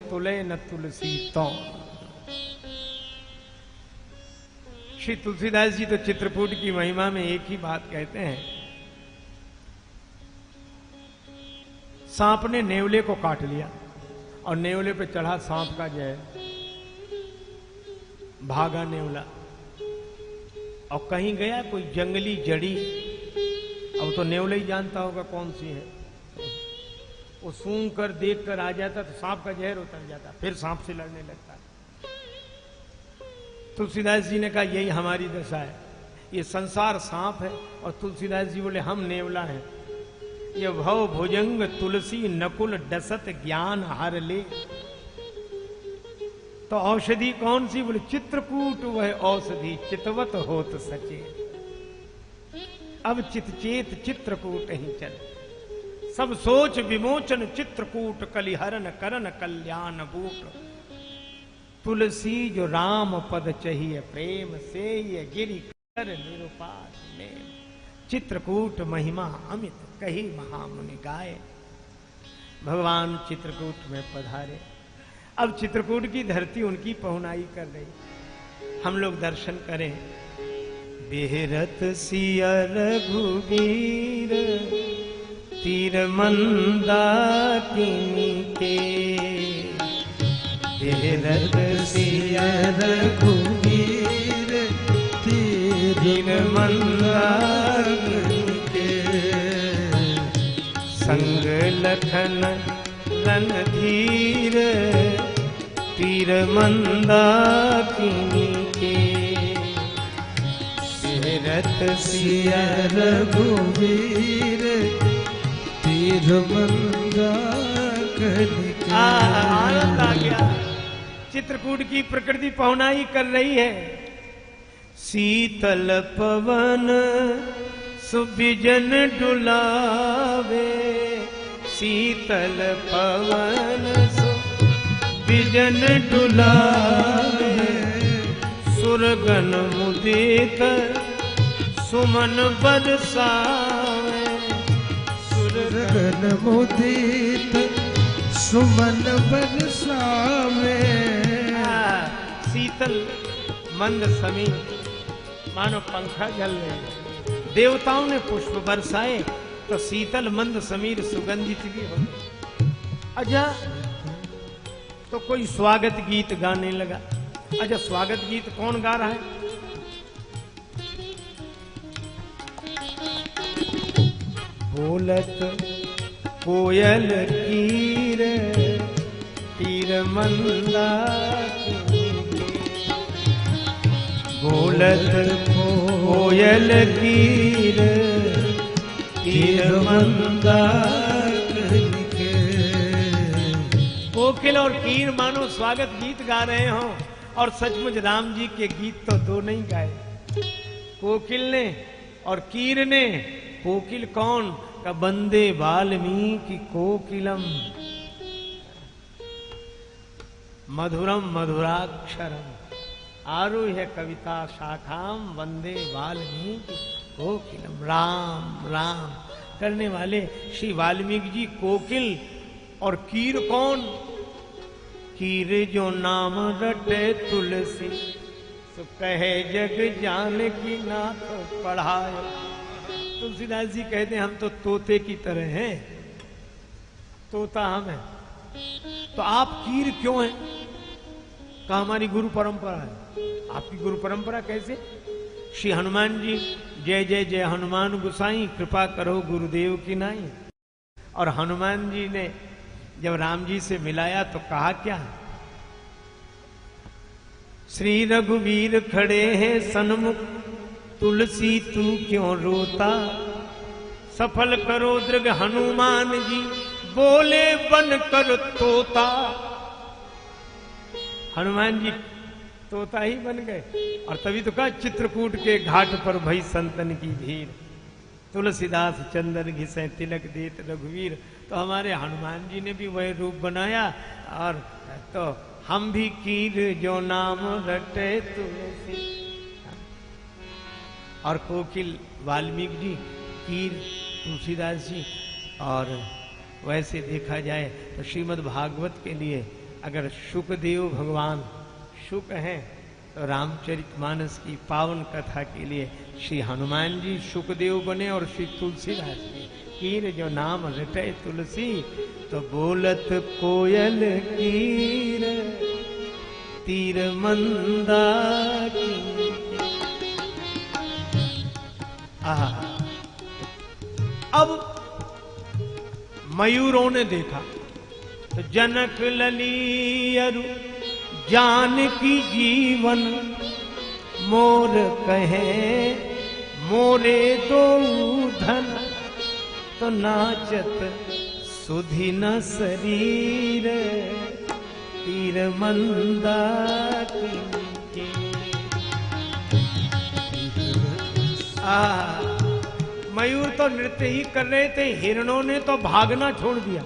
तुले न तुलसी तो। श्री तुलसीदास जी तो चित्रकूट की महिमा में एक ही बात कहते हैं, सांप ने नेवले को काट लिया और नेवले पे चढ़ा सांप का जहर, भागा नेवला और कहीं गया कोई जंगली जड़ी, अब तो नेवला ही जानता होगा कौन सी है, वो सूंघ कर देख कर आ जाता तो सांप का जहर उतर जाता, फिर सांप से लड़ने लगता। तुलसीदास जी ने कहा यही हमारी दशा है, ये संसार सांप है और तुलसीदास जी बोले हम नेवला हैं। ये भव भुजंग तुलसी नकुल डसत ज्ञान हर ले। तो औषधि कौन सी? बोले चित्रकूट वह औषधि चितवत होत सचे। अब चितचेत चित्रकूट ही चले, सब सोच विमोचन चित्रकूट कलिहरन करन कल्याण बूट। तुलसी जो राम पद चाहिए प्रेम से, ये गिरि कर निरुपास ने। चित्रकूट महिमा अमित कही महामुनि गाय। भगवान चित्रकूट में पधारे। अब चित्रकूट की धरती उनकी पहुनाई कर रही, हम लोग दर्शन करें। बेहरत सिया रघुवीर तीर मंदाकिनी के। बेहरत सिया रघुवीर तीर मंदाकिनी के। संग लखन रणधीर तीर मंदाकिनी के। बेहरत सिया रघुवीर तीर मंदाकिनी के। आनंद आ गया। चित्रकूट की प्रकृति पहुनाई कर रही है। शीतल पवन सुबिजन डुलावे। शीतल पवन सुबिजन डुलावे। सुरगन मुदित सुमन बरसावे। सुरगन मुदित सुमन बरसावे। शीतल मंद समीर मानो पंखा झल रहे। देवताओं ने पुष्प बरसाए तो शीतल मंद समीर सुगंधित भी हो गए। अच्छा तो कोई स्वागत गीत गाने लगा। अच्छा स्वागत गीत कौन गा रहा है? बोलत कोयल कीर तीर मंदाकिनी। बोलत कोयल कीर तीर मंदाकिनी के। कोकिल और कीर मानो स्वागत गीत गा रहे हों, और सचमुच राम जी के गीत तो दो नहीं गाए, कोकिल ने और कीर ने। कोकिल कौन? का बंदे वाल्मीकि कोकिलम मधुरम मधुराक्षरम आरुह्य कविता शाखाम वंदे वाल्मीकि कोकिलम। राम राम करने वाले श्री वाल्मीकि जी कोकिल। और कीर कौन? कीर जो नाम रटे तुलसी सो कहे जग जानकी नाथ पढ़ाए। तुलसीदास जी कहते हैं हम तो तोते की तरह हैं, तोता हम हैं। तो आप कीर क्यों हैं? कहा हमारी गुरु परंपरा है। आपकी गुरु परंपरा कैसे? श्री हनुमान जी जय जय जय हनुमान गुसाई कृपा करो गुरुदेव की नाई। और हनुमान जी ने जब राम जी से मिलाया तो कहा क्या? श्री रघुवीर खड़े हैं सन्मुख तुलसी तू क्यों रोता। सफल करो दृग हनुमान जी बोले बन कर तोता। हनुमान जी तोता ही बन गए। और तभी तो कहा चित्रकूट के घाट पर भई संतन की भीड़। तुलसीदास चंदन घिसे तिलक देत रघुवीर। तो हमारे हनुमान जी ने भी वह रूप बनाया। और तो हम भी कीर जो नाम रटे तुलसी। और कोकिल वाल्मीकि जी, कीर तुलसीदास जी। और वैसे देखा जाए तो श्रीमद् भागवत के लिए अगर सुखदेव भगवान सुख हैं तो रामचरितमानस की पावन कथा के लिए श्री हनुमान जी सुखदेव बने और श्री तुलसीदास जी कीर जो नाम रटे तुलसी तो बोलत कोयल कीर तीर मंदाकिनी। अब मयूरों ने देखा तो जनक ललियरु जानकी जीवन मोर कहे मोरे दो धन तो नाचत सुधि न शरीर तीर मंदाकिनी के। मयूर तो नृत्य ही कर रहे थे, हिरणों ने तो भागना छोड़ दिया।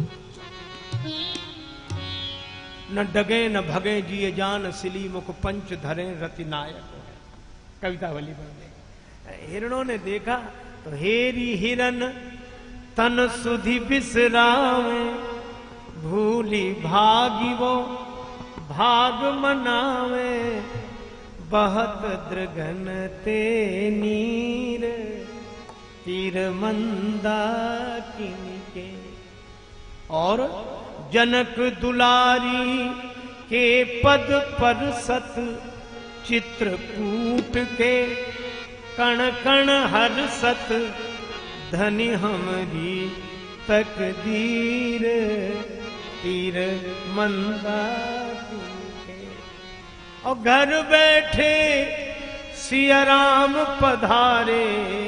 न डगे न भगे जिए जान सिली मुख पंच धरे रति नायक। कविता वाली बन गई। हिरणों ने देखा तो हेरी हिरन तन सुधि बिसरावे भूली भागी वो भाग मनावे बहत दृगन ते नीर तीर मंदाकिनी के। और जनक दुलारी के पद पर सत चित्रकूट के कण कण हर सत धनि हमरी तकदीर तीर मंदाकिनी के। और घर बैठे सिया राम पधारे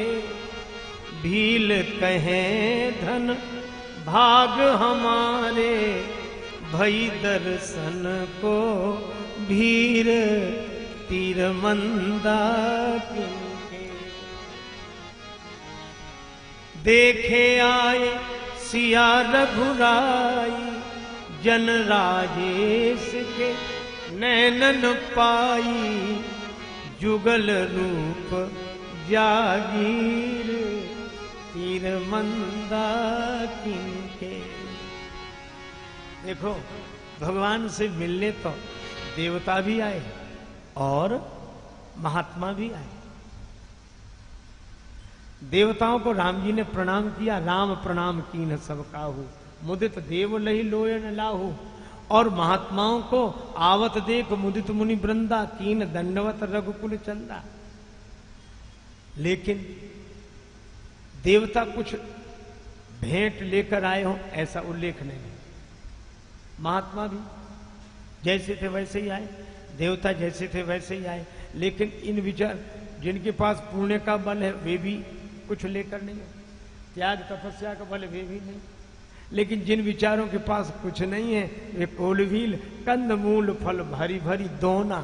भील कहें धन भाग हमारे भई दर्शन को भीर तीर मंदाकिनी के। देखे आए सिया रघुराई जन राजेश के नैनन पाई जुगल रूप जागीर तीर मंदाकिनी के। देखो भगवान से मिलने तो देवता भी आए और महात्मा भी आए। देवताओं को राम जी ने प्रणाम किया, राम प्रणाम कीन सब काहू मुदित देव लही लोयन लाहू। और महात्माओं को आवत देख मुदित मुनि वृंदा कीन दंडवत रघुकुल चंदा। लेकिन देवता कुछ भेंट लेकर आए हो ऐसा उल्लेख नहीं। महात्मा भी जैसे थे वैसे ही आए, देवता जैसे थे वैसे ही आए। लेकिन इन विचार जिनके पास पुण्य का बल है वे भी कुछ लेकर नहीं, त्याग तपस्या का बल वे भी नहीं। लेकिन जिन विचारों के पास कुछ नहीं है वे कोलवील कंद मूल फल भरी भरी दोना,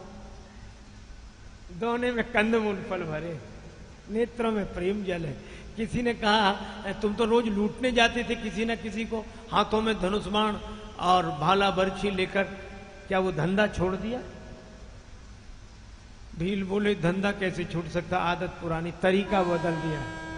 दोने में कंद मूल फल भरे, नेत्रों में प्रेम जल है। किसी ने कहा तुम तो रोज लूटने जाते थे किसी न किसी को, हाथों में धनुष बाण और भाला बर्छी लेकर, क्या वो धंधा छोड़ दिया? भील बोले धंधा कैसे छूट सकता, आदत पुरानी, तरीका बदल दिया।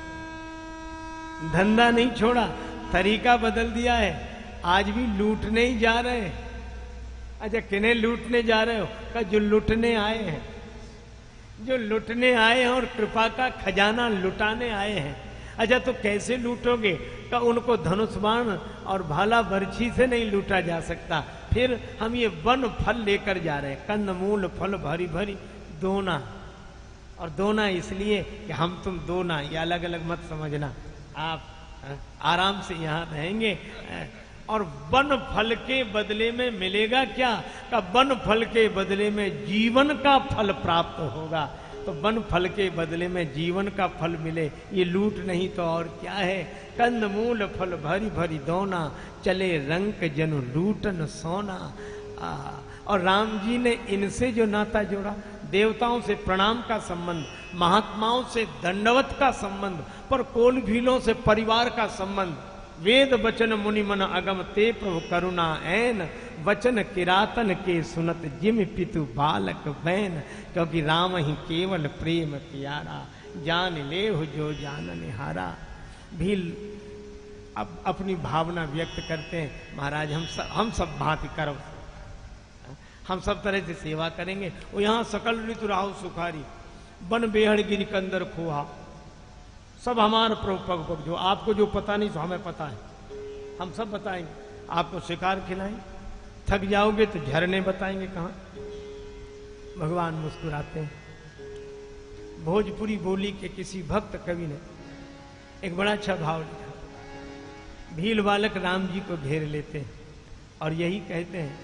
धंधा नहीं छोड़ा, तरीका बदल दिया है। आज भी लूटने ही जा रहे हैं। अच्छा किन्हें लूटने जा रहे हो? का जो लूटने आए हैं, जो लूटने आए हैं और कृपा का खजाना लुटाने आए हैं। अच्छा तो कैसे लूटोगे? का उनको धनुष बाण और भाला बर्छी से नहीं लूटा जा सकता। फिर हम ये वन फल लेकर जा रहे हैं, कंद मूल फल भरी भरी दोना। और दोना इसलिए कि हम तुम दोना, ये अलग अलग मत समझना। आप आराम से यहाँ रहेंगे और वन फल के बदले में मिलेगा क्या? का वन फल के बदले में जीवन का फल प्राप्त होगा। तो वन फल के बदले में जीवन का फल मिले, ये लूट नहीं तो और क्या है। कंद मूल फल भरी भरी दोना चले रंक जनु लूटन सोना। और राम जी ने इनसे जो नाता जोड़ा, देवताओं से प्रणाम का संबंध, महात्माओं से दंडवत का संबंध, पर कोल भीलों से परिवार का संबंध। वेद वचन मुनि मन अगम ते प्रभु करुणा ऐन वचन किरातन के सुनत जिम पितु बालक बैन। क्योंकि राम ही केवल प्रेम प्यारा जान ले हो जो जानन हारा। भील अब अपनी भावना व्यक्त करते हैं, महाराज हम सब भांति कर्म, हम सब तरह से सेवा करेंगे। वो यहाँ सकल ऋतु राहु सुखारी, बन बेहड़ गिरी कंदर खोहा, सब हमारा प्रभु, जो आपको जो पता नहीं सो हमें पता है, हम सब बताएंगे। आपको शिकार खिलाएं, थक जाओगे तो झरने बताएंगे कहाँ। भगवान मुस्कुराते हैं। भोजपुरी बोली के किसी भक्त कवि ने एक बड़ा अच्छा भाव लिखा। भील बालक राम जी को घेर लेते हैं और यही कहते हैं,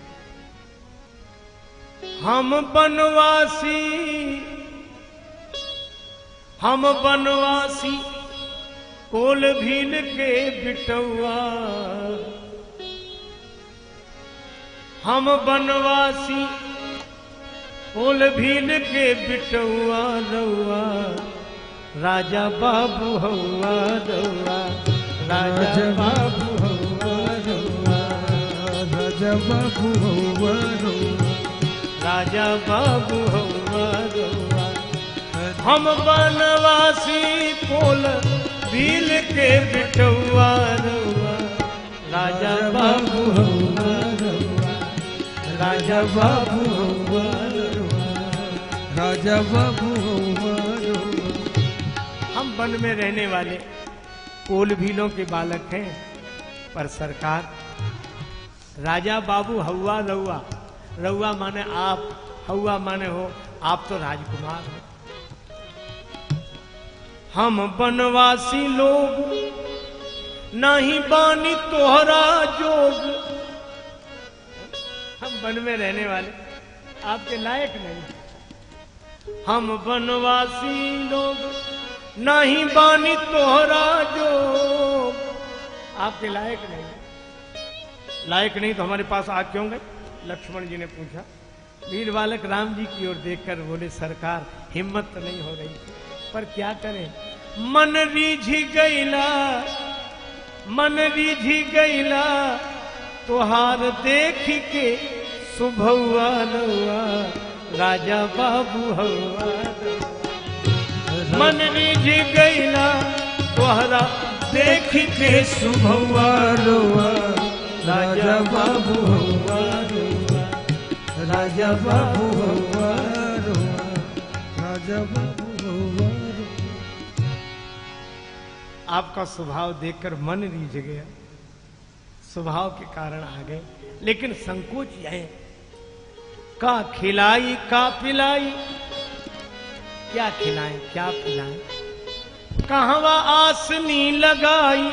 हम बनवासी कोल भील के बिटौआ, हम बनवासी कोल भील के बिटौआ रउआ, राजा बाबू हौआ रउआ, राजा बाबू हौआ रउआ, राजा बाबू हौआ रउआ, राजा बाबू हौआ रउआ। हम बनवासी कोल भील के बिटौआ रउआ, राजा बाबू हौआ रउआ, राजा बाबू हौआ रउआ, राजा बाबू हौआ रउआ। हम वन में रहने वाले कोल भीलों के बालक हैं, पर सरकार राजा बाबू हौआ रउआ, रउआ माने आप, हौआ माने हो, आप तो राजकुमार हो। हम बनवासी लोग नहीं बानी तोहरा जोग, हम वन में रहने वाले आपके लायक नहीं। हम बनवासी लोग नहीं बानी तोहरा जोग, आपके लायक नहीं। लायक नहीं तो हमारे पास आ क्यों गए? लक्ष्मण जी ने पूछा। वीर बालक राम जी की ओर देखकर बोले, सरकार हिम्मत तो नहीं हो रही, पर क्या करें, मन रीझी गईला तोहार देख के सुभौआ रउआ, राजा बाबू हौआ रउआ। मन रीझी गईला तोहरा देख के सुभौआ रउआ, राजा बाबू हौआ रउआ, राजा बाबू हौआ रउआ, राजा बाबू हौआ। आपका स्वभाव देखकर मन रीझ गया, स्वभाव के कारण आ गए, लेकिन संकोच यह है, का खिलाई का पिलाई, क्या खिलाएं क्या पिलाएं, कहवा आसनी लगाई,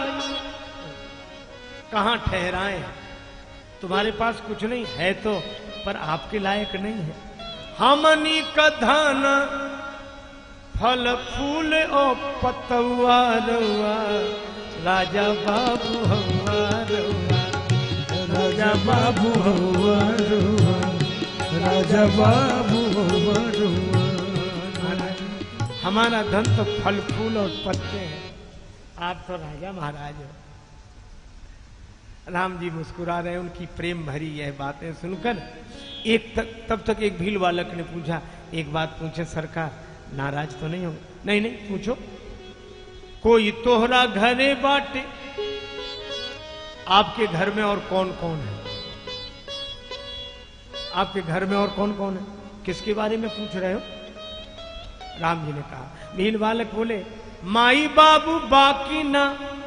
कहां ठहराएं, तुम्हारे पास कुछ नहीं है तो, पर आपके लायक नहीं है। हमनी का धाना फल फूल और पतवा रउआ, राजा बाबू हौआ रउआ, राजा बाबू हौआ रउआ, राजा बाबू हौआ रउआ। हमारा धन तो फल फूल और पत्ते हैं, आप तो राजा महाराज हो। राम जी मुस्कुरा रहे, उनकी प्रेम भरी यह बातें सुनकर तब तक एक भील बालक ने पूछा, एक बात पूछे सरकार, नाराज तो नहीं हो? नहीं नहीं पूछो। कोई तोहरा घरे बाटे, आपके घर में और कौन कौन है? आपके घर में और कौन कौन है? किसके बारे में पूछ रहे हो? राम जी ने कहा। भील बालक बोले, माई बाबू बाकी ना,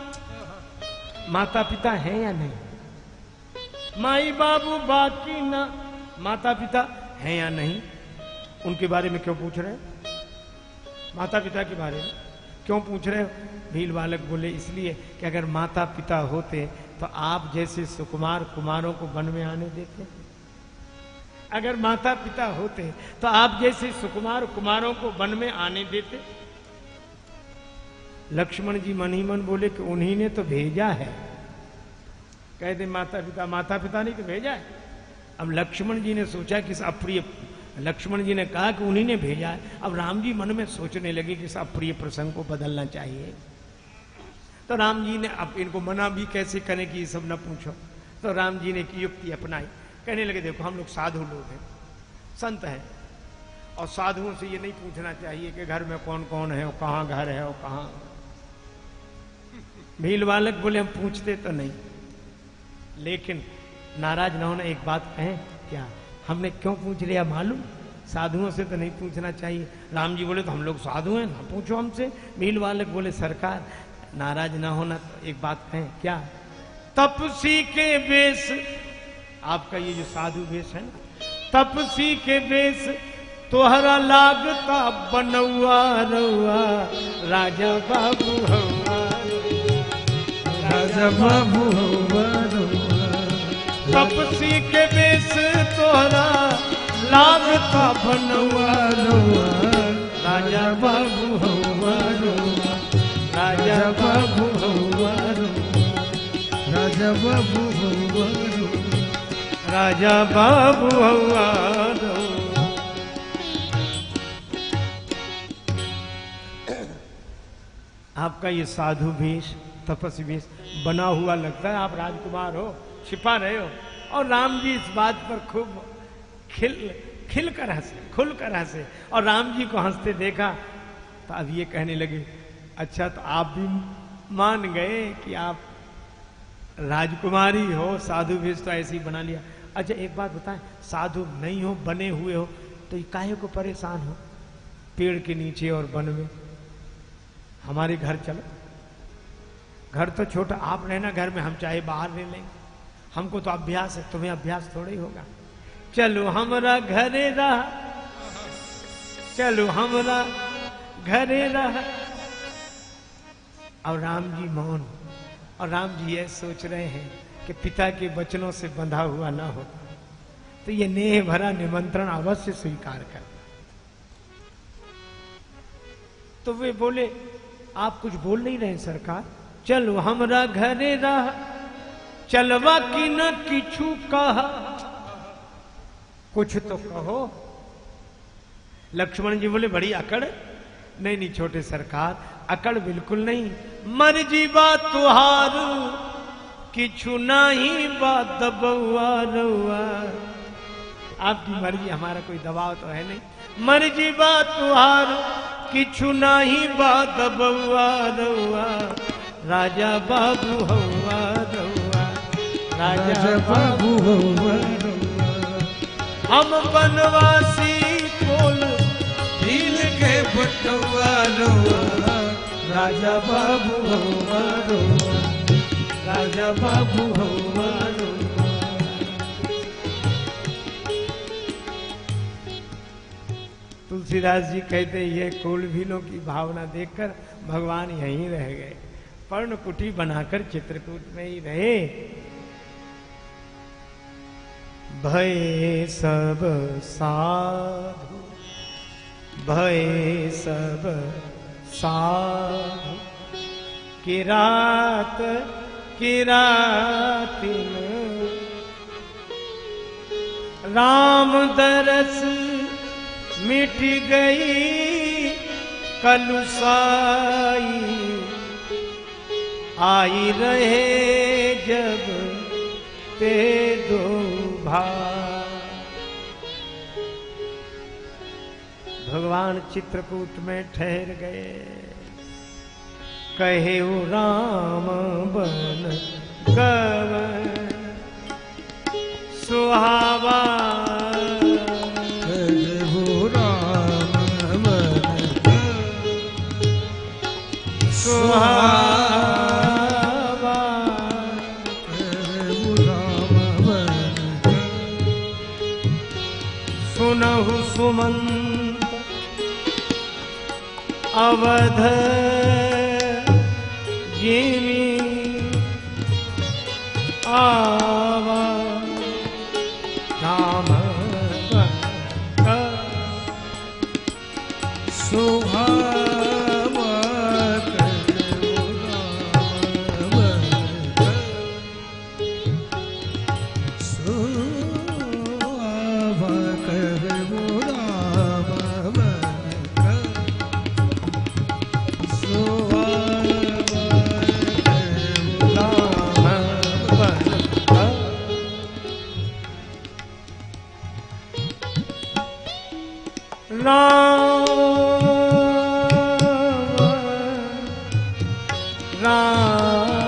माता पिता है या नहीं? माई बाबू बाकी ना, माता पिता है या नहीं? उनके बारे में क्यों पूछ रहे हो? माता पिता के बारे में क्यों पूछ रहे हो? भील बालक बोले, इसलिए कि अगर माता पिता होते तो आप जैसे सुकुमार कुमारों को वन में आने देते। अगर माता पिता होते तो आप जैसे सुकुमार कुमारों को वन में आने देते। लक्ष्मण जी मन ही मन बोले कि उन्हीं ने तो भेजा है। कहते माता पिता नहीं तो भेजा है। अब लक्ष्मण जी ने सोचा कि इस अप्रिय, लक्ष्मण जी ने कहा कि उन्हीं ने भेजा है। अब राम जी मन में सोचने लगे कि इस अप्रिय प्रसंग को बदलना चाहिए। तो राम जी ने अब इनको मना भी कैसे करें कि ये सब न पूछो। तो राम जी ने की युक्ति अपनाई, कहने लगे देखो हम लोग साधु लोग हैं, संत हैं, और साधुओं से ये नहीं पूछना चाहिए कि घर में कौन कौन है और कहाँ घर है और कहाँ। भील बालक बोले हम पूछते तो नहीं, लेकिन नाराज न होना, एक बात कहें क्या, हमने क्यों पूछ लिया मालूम? साधुओं से तो नहीं पूछना चाहिए। राम जी बोले तो हम लोग साधु हैं, ना पूछो हमसे। भील बालक बोले सरकार नाराज ना होना, तो एक बात कहें क्या, तपसी के वेश, आपका ये जो साधु वेश है ना, तपसी के वेश तोहरा लागता बनौआ रउआ, राजा बाबू हवा, राजा बाबू हवा रउआ, तपसी के वेश तोहरा लागता बनौआ रउआ, राजा बाबू हवा रउआ, राजा बाबू हवा रउआ, राजा बाबू हवा रउआ, राजा बाबू हवा रउआ। आपका ये साधु वेश, तपस्वी वेश बना हुआ लगता है, आप राजकुमार हो, छिपा रहे हो। और राम जी इस बात पर खूब खिल कर हंसे, खुल कर हंसे। और राम जी को हंसते देखा तो अब ये कहने लगे, अच्छा तो आप भी मान गए कि आप राजकुमारी हो, साधु वेश तो ऐसे ही बना लिया। अच्छा एक बात बताएं, साधु नहीं हो, बने हुए हो, तो ये काहे को परेशान हो पेड़ के नीचे और वन में? हमारे घर चलो, घर तो छोटा, आप रहना घर में, हम चाहे बाहर रह लेंगे, हमको तो अभ्यास है, तुम्हें अभ्यास थोड़ा ही होगा। चलो हमरा घरे रह, चलो हमरा घरे रह। और राम जी मौन, और राम जी ये सोच रहे हैं कि पिता के वचनों से बंधा हुआ ना होता तो ये नेह भरा निमंत्रण अवश्य स्वीकार कर। तो वे बोले आप कुछ बोल नहीं रहे सरकार, चलो हमरा घरे रह, चलवा की न किछु कहा, कुछ तो कहो। लक्ष्मण जी बोले बड़ी अकड़, नहीं नहीं छोटे सरकार, अकड़ बिल्कुल नहीं, मर्जी बात तुहार किछु नहीं बात दबुआ रउआ, आपकी मर्जी, हमारा कोई दबाव तो है नहीं, मर्जी बात तुहार किछु नहीं बात दबुआ रउआ, राजा बाबू हवा रउआ, राजा बाबू हवा रउआ, हम बनवासी कोल दिल के बटुआ रउआ, राजा बाबू हवा रउआ, राजा बाबू हवा रउआ। तुलसीदास जी कहते ये कोलभीलों की भावना देखकर भगवान यहीं रह गए, पर्ण कुटी बनाकर चित्रकूट में ही रहे। भय सब साधु, भय सब साधु, किरात किरातिन, राम दरस मिट गई कलुसाई, आई रहे जब ते दो भाई। भगवान चित्रकूट में ठहर गए, कहे राम बन गवन सुहावा, सुहावा, सुनहु सुमंत अवध जिमी आवा, राम सुहावा, राम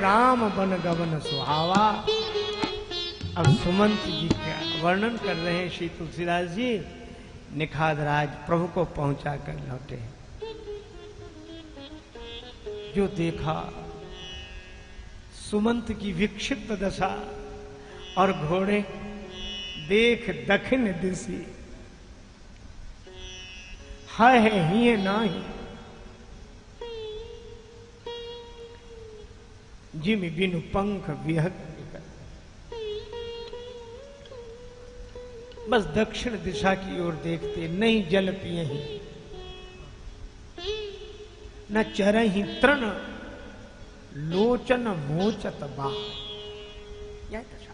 राम बन गवन सुहावा। अब सुमंत जी का वर्णन कर रहे हैं श्री तुलसीदास जी। निखाद राज प्रभु को पहुंचा कर लौटे, जो देखा सुमंत की विक्षिप्त दशा और घोड़े देख दक्षिण दिशी, है ही नाही जिम बिनु पंख विहग। बस दक्षिण दिशा की ओर देखते, नहीं जल पिए ही, न चरहि तृण लोचन मोचत बा। यह दशा।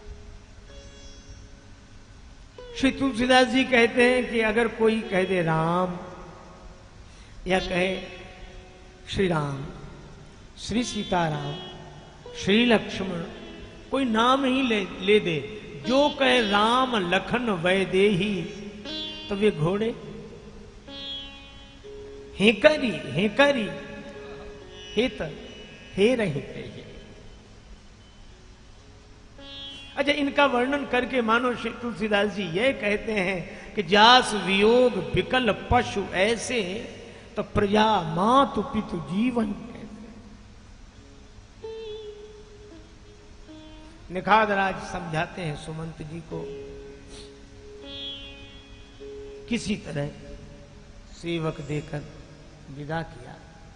श्री तुलसीदास जी कहते हैं कि अगर कोई कह दे राम या कहे श्री राम, श्री सीताराम, श्री लक्ष्मण, कोई नाम ही ले दे, जो कहे राम लखन वैदेही, तो वे घोड़े हेकरी हेकरी हेत हे रही। अच्छा, इनका वर्णन करके मानो श्री तुलसीदास जी यह कहते हैं कि जास वियोग विकल पशु ऐसे, तो प्रजा मातु पितु जीवन कैसे। निखादराज समझाते हैं सुमंत जी को, किसी तरह सेवक देकर विदा किया।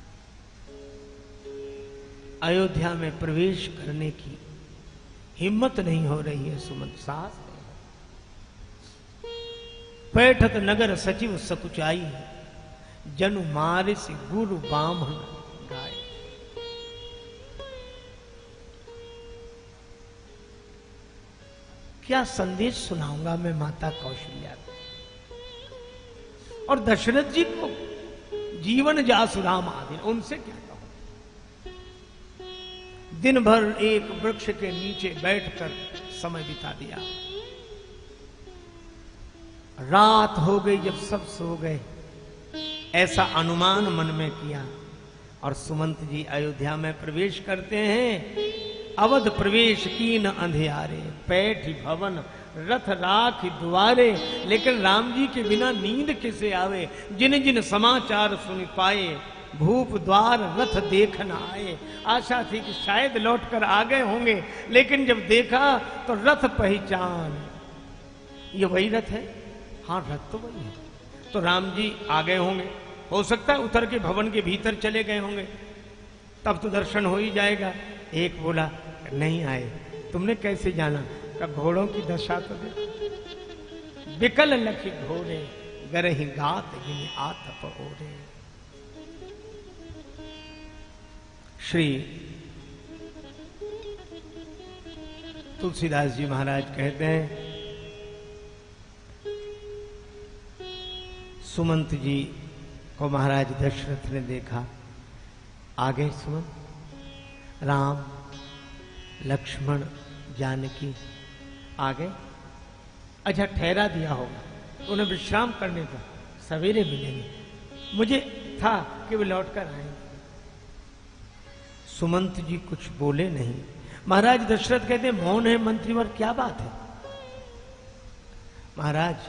अयोध्या में प्रवेश करने की हिम्मत नहीं हो रही है सुमंत, साहस नहीं। पैठत नगर सचिव सकुचाई, जनु मारिस गुरु बामन गाय। क्या संदेश सुनाऊंगा मैं माता कौशल्या को, और दशरथ जी को जीवन जासु राम आदि, उनसे क्या कहूं। दिन भर एक वृक्ष के नीचे बैठकर समय बिता दिया। रात हो गई जब सब सो गए, ऐसा अनुमान मन में किया, और सुमंत जी अयोध्या में प्रवेश करते हैं। अवध प्रवेश कीन अंधियारे, पैठ भवन रथ राख द्वारे। लेकिन राम जी के बिना नींद कैसे आवे, जिन जिन समाचार सुन पाए, भूप द्वार रथ देख न आए। आशा थी कि शायद लौटकर आ गए होंगे, लेकिन जब देखा तो रथ पहचान, ये वही रथ है। हाँ, रथ तो वही है। तो राम जी आ गए होंगे, हो सकता है उतर के भवन के भीतर चले गए होंगे, तब तो दर्शन हो ही जाएगा। एक बोला नहीं आए, तुमने कैसे जाना? का घोड़ों की दशा तो दे, बिकल लखी घोड़े गरहि गात जिन आतप ओरे। श्री तुलसीदास जी महाराज कहते हैं, सुमंत जी को महाराज दशरथ ने देखा। आगे सुमंत, राम लक्ष्मण जानकी आगे। अच्छा, ठहरा दिया होगा, उन्हें विश्राम करने का, सवेरे मिलेंगे। मुझे था कि वे लौटकर आएंगे। सुमंत जी कुछ बोले नहीं। महाराज दशरथ कहते हैं, मौन है मंत्रीवर, क्या बात है? महाराज,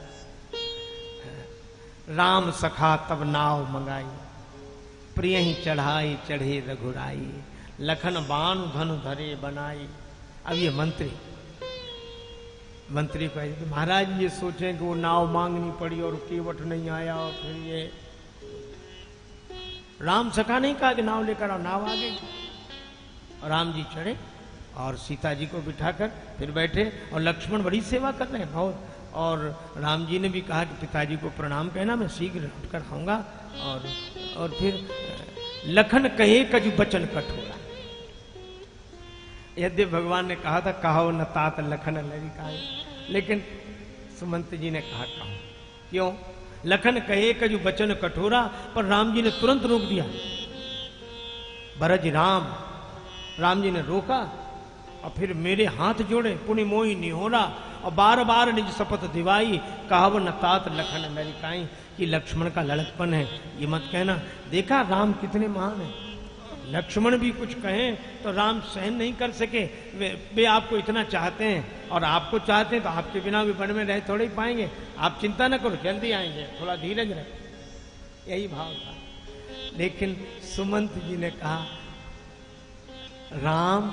राम सखा तब नाव मंगाई, प्रिय ही चढ़ाई चढ़े रघुराई, लखन बानु धनु धरे बनाई। अब ये मंत्री को कि महाराज ये सोचें कि वो नाव मांगनी पड़ी और केवट नहीं आया, और फिर ये राम सखा नहीं कहा कि नाव लेकर आओ, नाव आ गई। और राम जी चढ़े और सीता जी को बिठाकर फिर बैठे, और लक्ष्मण बड़ी सेवा कर रहे हैं बहुत। और राम जी ने भी कहा कि पिताजी को प्रणाम कहना, मैं शीघ्र लौटकर आऊंगा। और फिर लखन कहे कजु बचन कठोरा। यद्यपि भगवान ने कहा था कहो न तात लखन लरिकाए, लेकिन सुमंत जी ने कहा कहो। क्यों? लखन कहे कजु बचन कठोरा, पर राम जी ने तुरंत रोक दिया। भरज राम जी ने रोका, और फिर मेरे हाथ जोड़े, पुनि मोहि निहोरा, और बार बार निज शपथ दिवाई, कहाव न तात लखन लरिकाई, कि लक्ष्मण का लड़कपन है, ये मत कहना। देखा राम कितने महान है, लक्ष्मण भी कुछ कहें तो राम सहन नहीं कर सके। वे आपको इतना चाहते हैं और आपको चाहते हैं तो आपके बिना भी वन में रह थोड़े ही पाएंगे। आप चिंता न करो, जल्दी आएंगे, थोड़ा धीरज रहे। यही भाव था। लेकिन सुमंत जी ने कहा, राम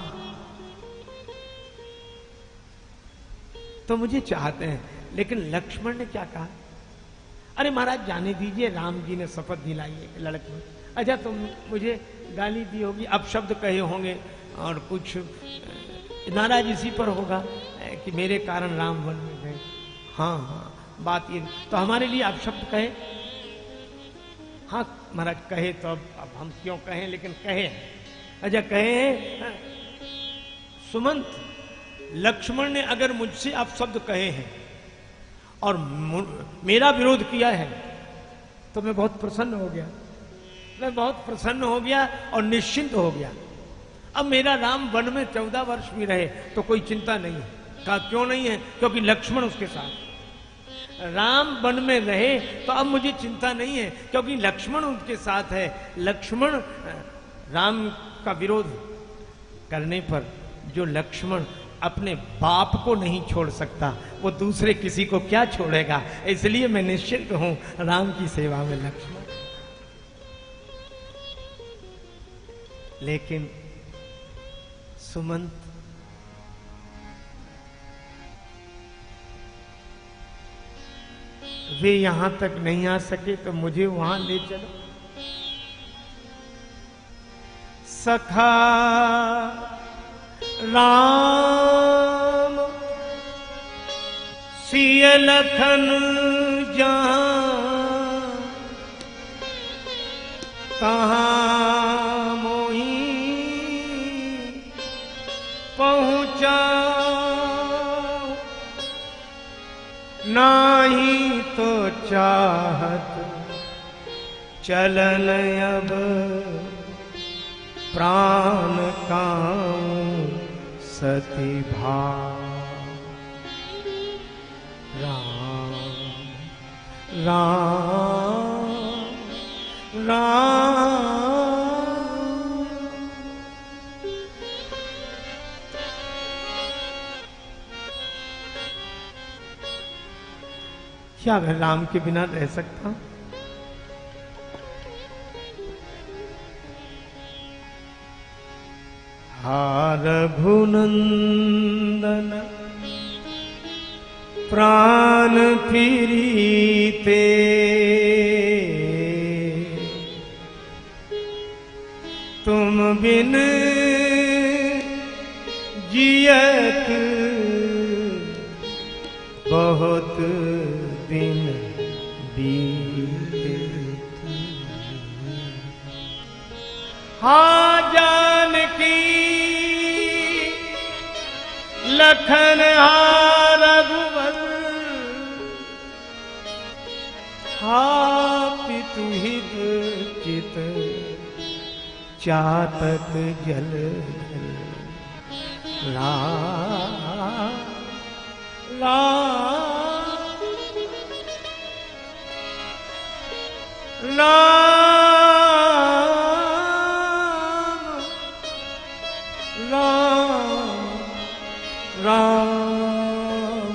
तो मुझे चाहते हैं, लेकिन लक्ष्मण ने क्या कहा? अरे महाराज जाने दीजिए, राम जी ने शपथ दिलाई है लड़के में। अच्छा तुम मुझे गाली दी होगी, अपशब्द कहे होंगे और कुछ नाराज इसी पर होगा कि मेरे कारण राम वन में गए। हाँ हाँ बात ये तो हमारे लिए अपशब्द कहे। हाँ महाराज कहे तो अब हम क्यों कहें, लेकिन कहे। अच्छा कहे हैं। सुमंत, लक्ष्मण ने अगर मुझसे अपशब्द कहे हैं और मेरा विरोध किया है तो मैं बहुत प्रसन्न हो गया। मैं बहुत प्रसन्न हो गया और निश्चिंत हो गया। अब मेरा राम वन में 14 वर्ष भी रहे तो कोई चिंता नहीं है। कहा क्यों नहीं है? क्योंकि लक्ष्मण उसके साथ। राम वन में रहे तो अब मुझे चिंता नहीं है क्योंकि लक्ष्मण उनके साथ है। लक्ष्मण राम का विरोध करने पर जो लक्ष्मण अपने बाप को नहीं छोड़ सकता, वो दूसरे किसी को क्या छोड़ेगा। इसलिए मैं निश्चिंत हूं राम की सेवा में लक्ष्मण। लेकिन सुमंत वे यहां तक नहीं आ सके तो मुझे वहां ले चलो। सखा राम सिय लखन जहां तहां मोही पहुंचा, नाही तो चाहत चलन अब प्राण काऊं सती भाव। राम राम राम। क्या मैं राम के बिना रह सकता हूं? रघुनंदन प्राण फिरीते, तुम बिन जियत बहुत दिन बीते। हाँ जानकी लखन रघुवर, हाँ पितु हित चित चातक जल। राम राम राम राम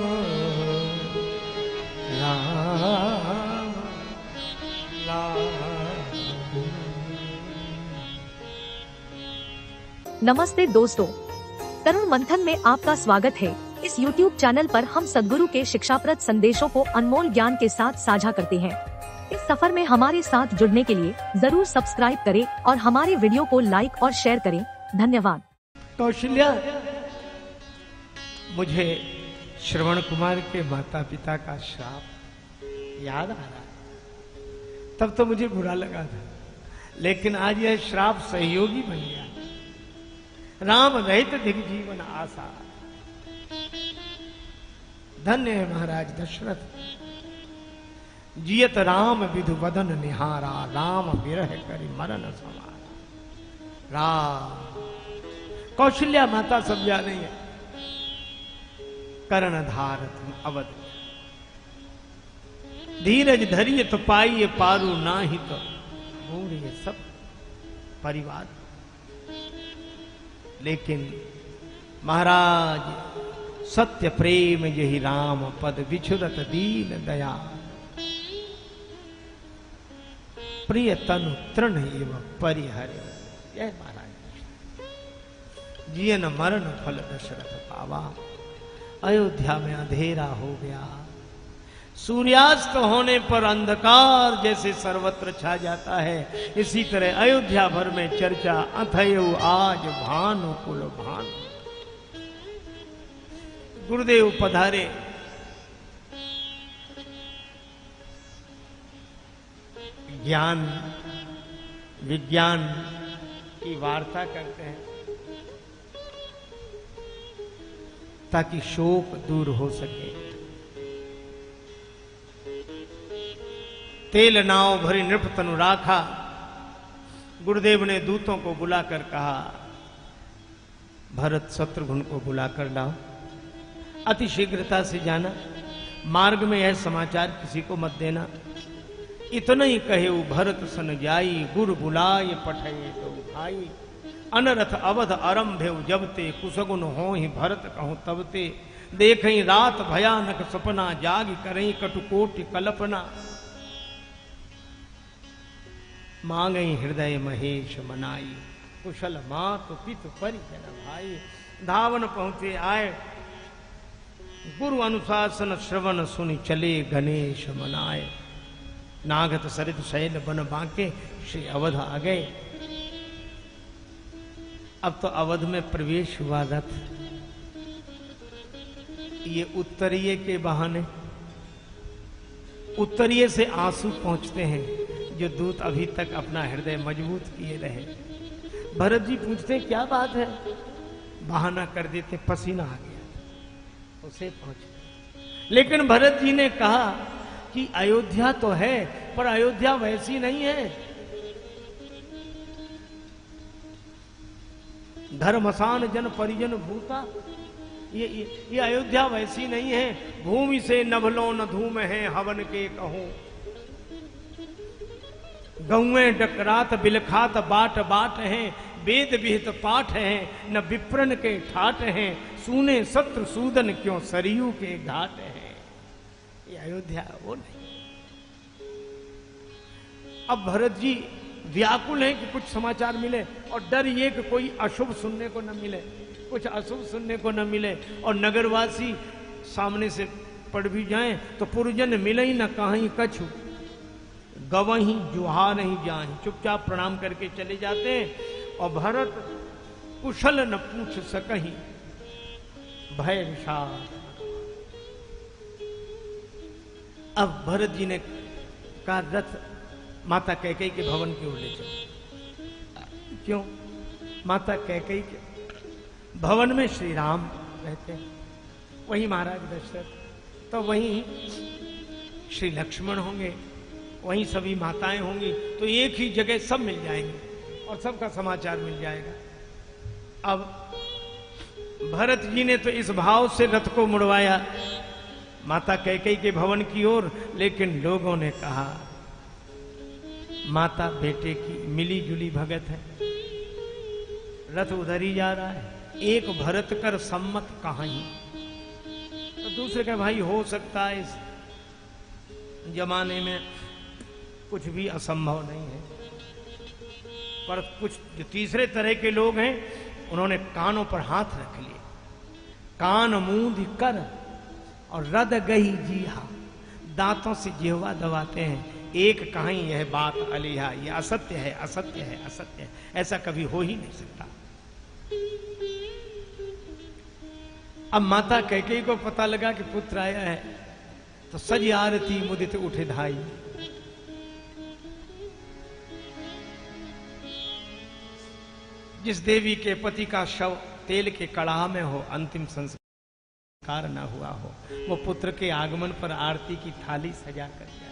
राम राम। नमस्ते दोस्तों, तरुण मंथन में आपका स्वागत है। इस YouTube चैनल पर हम सद्गुरु के शिक्षाप्रद संदेशों को अनमोल ज्ञान के साथ साझा करते हैं। इस सफर में हमारे साथ जुड़ने के लिए जरूर सब्सक्राइब करें और हमारे वीडियो को लाइक और शेयर करें। धन्यवाद। कौशल्या, मुझे श्रवण कुमार के माता पिता का श्राप याद आ रहा है। तब तो मुझे बुरा लगा था, लेकिन आज यह श्राप सहयोगी बन गया। राम रहित दिग जीवन आशा। धन्य है महाराज दशरथ, जियत राम विधु वदन निहारा, राम विरह करि मरण समारा। राम। कौशल्या माता सब जाने है। कर्ण धारत अवध, धीरज धरिय तो पाइए पारू, नाही तो बूढ़िए सब परिवार। लेकिन महाराज सत्य प्रेम यही राम पद विछुरत दीन दया, प्रिय तनु तृण एवं परिहरे। जय महाराज। जियन मरण फल दशरथ पावा, अयोध्या में अंधेरा हो गया। सूर्यास्त होने पर अंधकार जैसे सर्वत्र छा जाता है, इसी तरह अयोध्या भर में चर्चा अथयु आज भानु कुल भानु। गुरुदेव पधारे, ज्ञान विज्ञान की वार्ता करते हैं ताकि शोक दूर हो सके। तेल नाव भरी नृप तनु राखा। गुरुदेव ने दूतों को बुलाकर कहा, भरत शत्रुघ्न को बुलाकर लाओ, अति शीघ्रता से जाना, मार्ग में यह समाचार किसी को मत देना। इतना ही कहे भरत सन जाई, गुरु बुलाए पठे तो भाई। अनरथ अवध आरंभे जबते, कुसगुन हो ही भरत कहूं तबते। देखई रात भयानक सपना, जाग करई कटुकोटि कल्पना। मांगई हृदय महेश मनाई, कुशल मात पितु परिजन भाई। धावन पहुंचे आए, गुरु अनुशासन श्रवण सुनि चले गणेश मनाए। नागत सरित शैल बन बांके, श्री अवध आ गए। अब तो अवध में प्रवेश हुआ रथ। ये उत्तरीय के बहाने, उत्तरीय से आंसू पहुंचते हैं जो दूत अभी तक अपना हृदय मजबूत किए रहे। भरत जी पूछते क्या बात है, बहाना कर देते पसीना आ गया, उसे पहुंचे। लेकिन भरत जी ने कहा कि अयोध्या तो है, पर अयोध्या वैसी नहीं है। धर्मसान जन परिजन भूता, ये अयोध्या वैसी नहीं है। भूमि से नभलो न धूम है, हवन के कहूं। गौएं डकरात बिलखात बाट बाट हैं, वेद विहित पाठ हैं, न विप्रन के ठाट हैं। सुने शत्रु सूदन क्यों सरयू के घाट हैं। ये अयोध्या वो नहीं। अब भरत जी व्याकुल हैं कि कुछ समाचार मिले, और डर ये कि कोई अशुभ सुनने को न मिले, कुछ अशुभ सुनने को न मिले। और नगरवासी सामने से पड़ भी जाएं तो पुरजन मिले ही न कहीं कछु। गवही जुहा नहीं जाए, चुपचाप प्रणाम करके चले जाते हैं। और भरत कुशल न पूछ सकही, भय विषाद। अब भरत जी ने कहा रथ माता कैकेयी के भवन की ओर ले चलो। क्यों? माता कैकेयी के भवन में श्री राम रहते हैं, वहीं महाराज दशरथ, तो वहीं श्री लक्ष्मण होंगे, वहीं सभी माताएं होंगी। तो एक ही जगह सब मिल जाएंगे और सबका समाचार मिल जाएगा। अब भरत जी ने तो इस भाव से रथ को मुड़वाया माता कैकेयी के भवन की ओर, लेकिन लोगों ने कहा माता बेटे की मिली जुली भगत है, रथ उधर ही जा रहा है, एक भरत कर सम्मत कहां ही। तो दूसरे का भाई हो सकता है, इस जमाने में कुछ भी असंभव नहीं है। पर कुछ जो तीसरे तरह के लोग हैं, उन्होंने कानों पर हाथ रख लिए, कान मूंद कर और रद गई जीहा, दांतों से जिह्वा दबाते हैं। एक कहीं यह बात अलीहा, यह असत्य है, असत्य है, असत्य है, ऐसा कभी हो ही नहीं सकता। अब माता कैकेयी को पता लगा कि पुत्र आया है, तो सज आरती मुदित उठे धाई। जिस देवी के पति का शव तेल के कड़ाह में हो, अंतिम संस्कार न हुआ हो, वो पुत्र के आगमन पर आरती की थाली सजा कर जाए।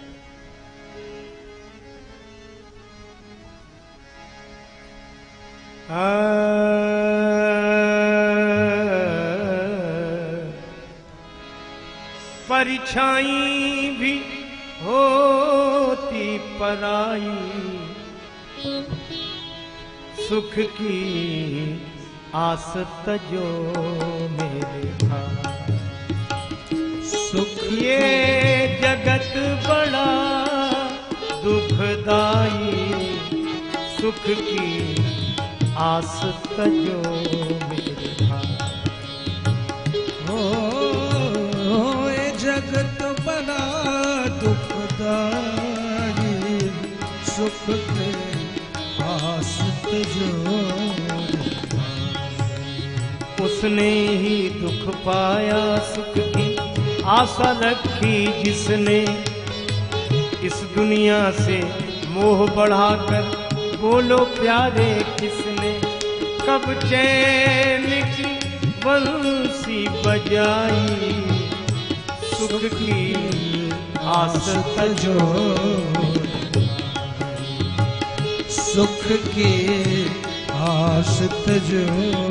परिछाई भी होती पराई, सुख की आस तजो मेरे भाई। सुख ये जगत बड़ा दुखदाई, सुख की आस तजो मेरे भाई। ओ ये जगत बड़ा दुखदाई, सुख के आस तजो। उसने ही दुख पाया, सुख की आशा रखी जिसने, इस दुनिया से मोह बढ़ाकर बोलो प्यारे किसने। कब चैन की बंसी बजाई, सुख की आस तजो। सुख की आस तजो।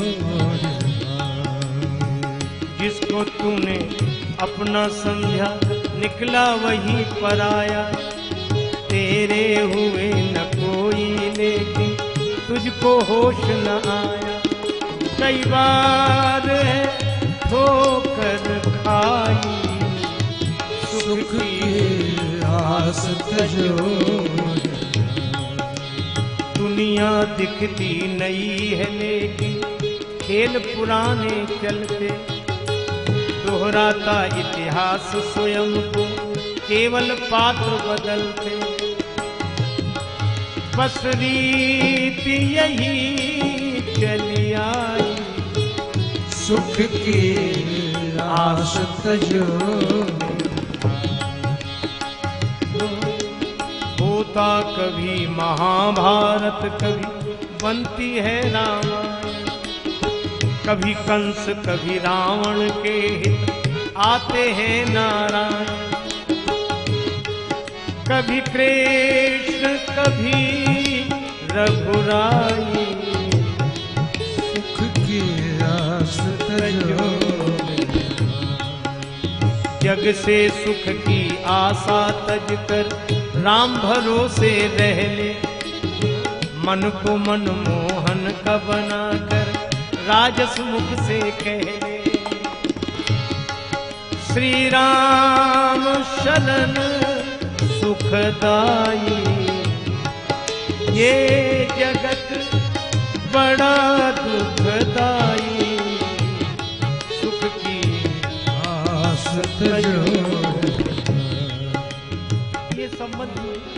जिसको तूने अपना समझा निकला वही पराया, तेरे हुए न कोई लेकिन तुझको होश न आया। कई बार है ठोकर खाई, सुख की आस तजो। दुनिया दिखती नई है लेकिन खेल पुराने चलते, दोहराता इतिहास स्वयं को केवल पात्र बदलते। बस रीति यही चली आई, सुख की आस तजो। होता कभी महाभारत, कभी बनती है रामायण, कभी कंस कभी रावण के हित आते हैं नारायण। कभी कृष्ण कभी रघुराई, सुख की आस तजो। जग से सुख की आशा तज कर राम भरोसे रह ले, मन को मनमोहन का बनाकर राजस मुख से कह ले। श्री राम शरण सुखदाई, ये जगत बड़ा दुखदाई, सुख की आस तजो। ये संबंध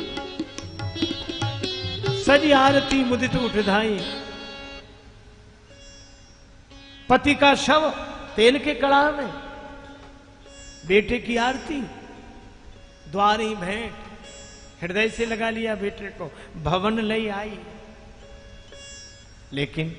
सजी आरती मुदित उठधाई। पति का शव तेल के कड़ाह में, बेटे की आरती द्वारी भेंट, हृदय से लगा लिया बेटे को, भवन लई आई। लेकिन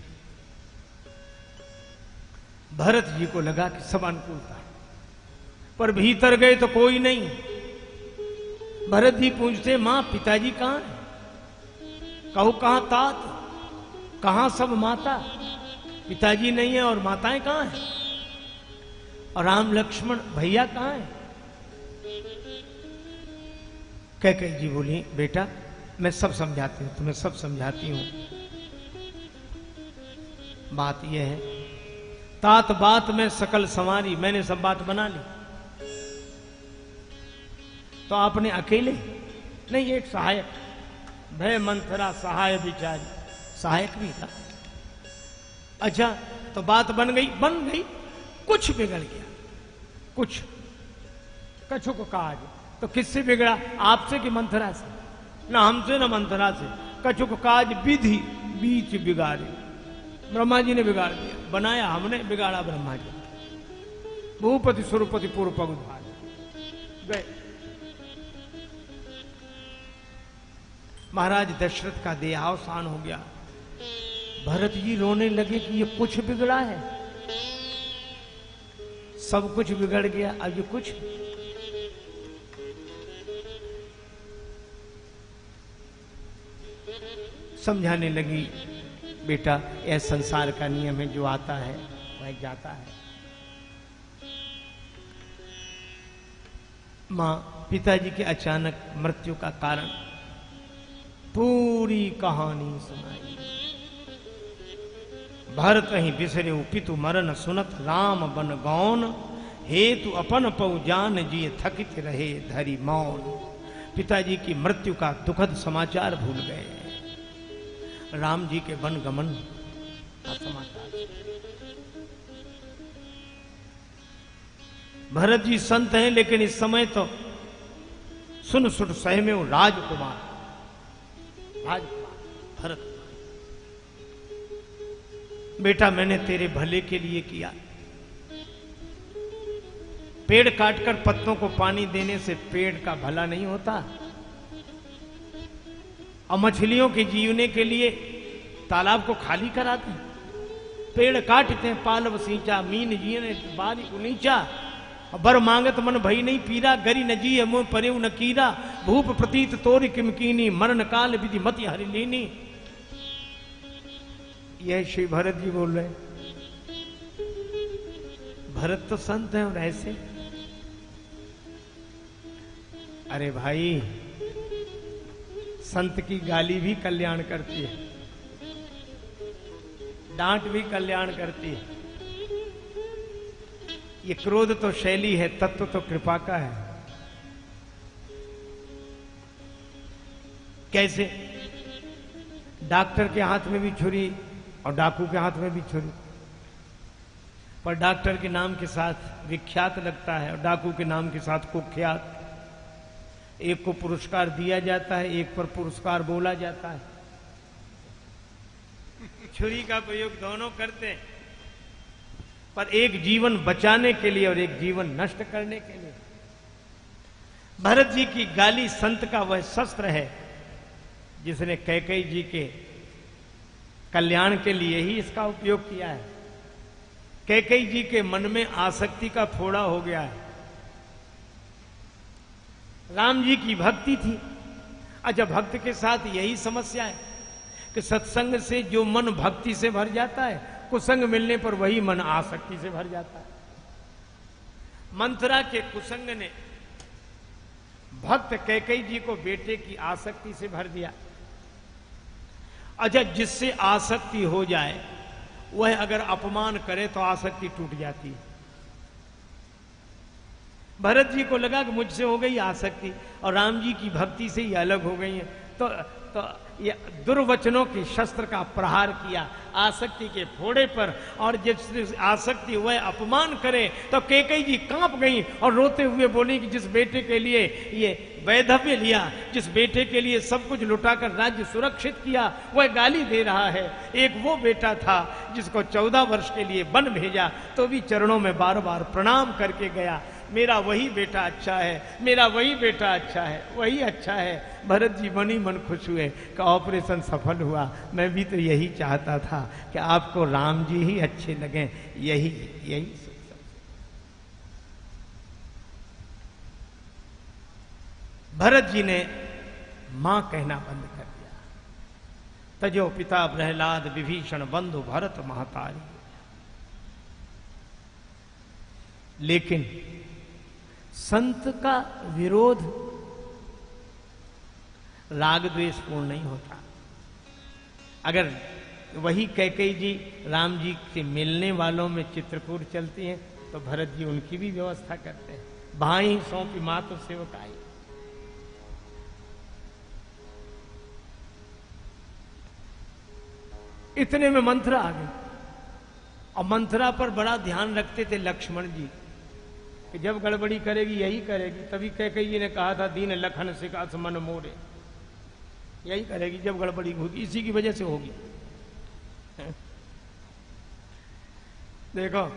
भरत जी को लगा कि सब अनुकूलता, पर भीतर गए तो कोई नहीं। भरत जी पूछते, मां पिताजी कहां है? कहू कहां तात, कहां सब माता? पिताजी नहीं है और माताएं कहां हैं? और राम लक्ष्मण भैया कहां हैं? कह जी बोली, बेटा मैं सब समझाती हूं, तुम्हें सब समझाती हूं। बात यह है, तात बात में सकल संवारी, मैंने सब बात बना ली। तो आपने अकेले नहीं, एक सहायक, भय मंथरा सहाय बिचारी, सहायक भी था। अच्छा तो बात बन गई, कुछ बिगड़ गया, कुछ कछु को काज। तो किससे बिगड़ा? आपसे कि मंथरा से? ना हमसे ना मंथरा से। कछु को काज विधि बीच बिगाड़े, ब्रह्मा जी ने बिगाड़ दिया। बनाया हमने, बिगाड़ा ब्रह्मा जी। भूपति सुरपति पूर्व पगुधार गए। महाराज दशरथ का देहावसान हो गया। भरत जी रोने लगे कि ये कुछ बिगड़ा है, सब कुछ बिगड़ गया, अब ये कुछ। समझाने लगी, बेटा यह संसार का नियम है, जो आता है वह जाता है। मां पिताजी के अचानक मृत्यु का कारण पूरी कहानी सुनाई। भरत ही बिसरे पितु मरन सुनत राम बन गौन, हेतु अपन पौ जान जिए थकित रहे धरी मौन। पिताजी की मृत्यु का दुखद समाचार भूल गए, राम जी के वन गमन का समाचार। भरत जी संत हैं, लेकिन इस समय तो सुन सुट सहमे राजकुमार भरत, बेटा मैंने तेरे भले के लिए किया। पेड़ काटकर पत्तों को पानी देने से पेड़ का भला नहीं होता, और मछलियों के जीवने के लिए तालाब को खाली कराते हैं। पेड़ काटते हैं पालव सींचा, मीन जीने बारी को नीचा, बर मांगत मन भई नहीं पीरा, गरी न जी मुंह परेव न कीरा, भूप प्रतीत तोर किमकीनी, मरण काल विधि मति हरि लीनी। यह श्री भरत जी बोल रहे हैं। भरत तो संत हैं और ऐसे, अरे भाई संत की गाली भी कल्याण करती है, डांट भी कल्याण करती है। ये क्रोध तो शैली है, तत्व तो कृपा का है। कैसे? डॉक्टर के हाथ में भी छुरी और डाकू के हाथ में भी छुरी, पर डॉक्टर के नाम के साथ विख्यात लगता है और डाकू के नाम के साथ कुख्यात। एक को पुरस्कार दिया जाता है, एक पर पुरस्कार बोला जाता है। छुरी का प्रयोग दोनों करते हैं, पर एक जीवन बचाने के लिए और एक जीवन नष्ट करने के लिए। भरत जी की गाली संत का वह शस्त्र है जिसने कैकेयी जी के कल्याण के लिए ही इसका उपयोग किया है। कैकेयी जी के मन में आसक्ति का फोड़ा हो गया है। राम जी की भक्ति थी। अच्छा, भक्त के साथ यही समस्या है कि सत्संग से जो मन भक्ति से भर जाता है, कुसंग मिलने पर वही मन आसक्ति से भर जाता है। मंथरा के कुसंग ने भक्त कैकेयी जी को बेटे की आसक्ति से भर दिया। अच्छा, जिससे आसक्ति हो जाए वह अगर अपमान करे तो आसक्ति टूट जाती है। भरत जी को लगा कि मुझसे हो गई आसक्ति और राम जी की भक्ति से ही अलग हो गई है, तो ये दुर्वचनों के शस्त्र का प्रहार किया आसक्ति के फोड़े पर। और जिस आसक्ति वह अपमान करे तो कैकेयी जी कांप गई और रोते हुए बोली कि जिस बेटे के लिए ये वैधव्य लिया, जिस बेटे के लिए सब कुछ लुटाकर राज्य सुरक्षित किया, वह गाली दे रहा है। एक वो बेटा था जिसको 14 वर्ष के लिए वन भेजा तो भी चरणों में बार बार प्रणाम करके गया, मेरा वही बेटा अच्छा है, मेरा वही बेटा अच्छा है, वही अच्छा है। भरत जी मन ही मन खुश हुए कि ऑपरेशन सफल हुआ। मैं भी तो यही चाहता था कि आपको राम जी ही अच्छे लगें, यही भरत जी ने मां कहना बंद कर दिया। तजो पिता प्रहलाद विभीषण बंधु भरत महतारी। लेकिन संत का विरोध राग द्वेष पूर्ण नहीं होता। अगर वही कैकेयी जी राम जी से मिलने वालों में चित्रकूट चलती हैं तो भरत जी उनकी भी व्यवस्था करते हैं। भाई सौंपी मातु सेवक आई। इतने में मंथरा आ गई और मंथरा पर बड़ा ध्यान रखते थे लक्ष्मण जी कि जब गड़बड़ी करेगी यही करेगी। तभी कैकेयी जी ने कहा था दीन लखन सिकास मन मोरे, यही करेगी जब गड़बड़ी होगी, इसी की वजह से होगी। देखो